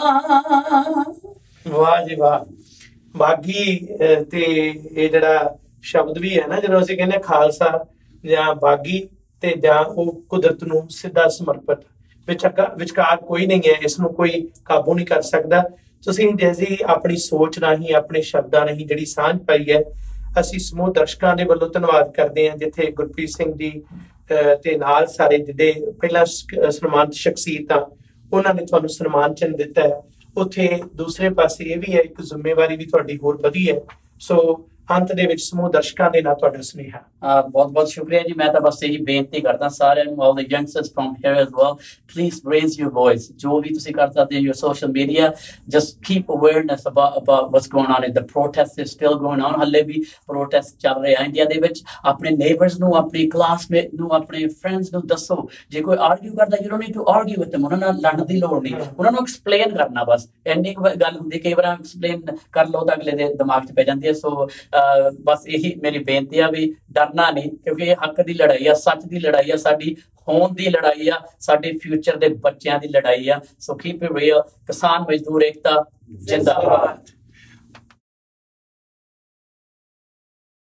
वाह जी वाह। बागी ते ये जिहड़ा शब्द भी है ना, जो असीं कहने खालसा जां बागी ते जां ओह कुदरत नूं सिद्धा समर्पित, विचकार कोई नहीं है, इसनूं कोई काबू नहीं कर सकदा। तुसीं जैसी अपनी सोच राही अपने शब्दां राही जिहड़ी सांझ पाई है, असीं समूह दर्शकां दे वल्लों धन्नवाद करदे हां, जिथे गुरप्रीत सिंह जी ते नाल सारे जिहड़े पहला सन्मानित शख्सियतां उन्हां ने तुहानूं सन्मान चिन्ह दिता है, उत्थे दूसरे पासे ये भी है एक जिम्मेवारी भी तुहाडी होर वधी है। सो अंत दे विच समूह दर्शकां दे नाल तुहाडा सुनेहा। बहुत बहुत शुक्रिया जी। मैं तो बस यही बेनती करता सारे all the youngsters from here as well, please raise your voice, जो भी तुसी कर सकते हैं your social media, just keep awareness about about what's going on. The protest is still going on, हल्ले भी protest चल रहे हैं इंडिया दे विच। अपने neighbors ਨੂੰ अपने classmate ਨੂੰ अपने friends ਨੂੰ ਦੱਸੋ, ਜੇ ਕੋਈ argue ਕਰਦਾ you don't need to argue with them, ਉਹਨਾਂ ਨਾਲ ਲੜਨ ਦੀ ਲੋੜ ਨਹੀਂ, ਉਹਨਾਂ ਨੂੰ explain ਕਰਨਾ ਬਸ ਇੰਨੀ ਗੱਲ ਹੁੰਦੀ, ਕਈ ਵਾਰ explain ਕਰ ਲਓ ਤਾਂ ਅਗਲੇ ਦੇ ਦਿਮਾਗ 'ਚ ਪੈ ਜਾਂਦੀ ਹੈ। ਸੋ बस यही मेरी बेनती है भी डरना नहीं, क्योंकि ये हक की लड़ाई है, सच की लड़ाई है, साडी होंद की लड़ाई है, साडे फ्यूचर के बच्चों की लड़ाई है। So keep it real. किसान मजदूर एकता जिंदाबाद।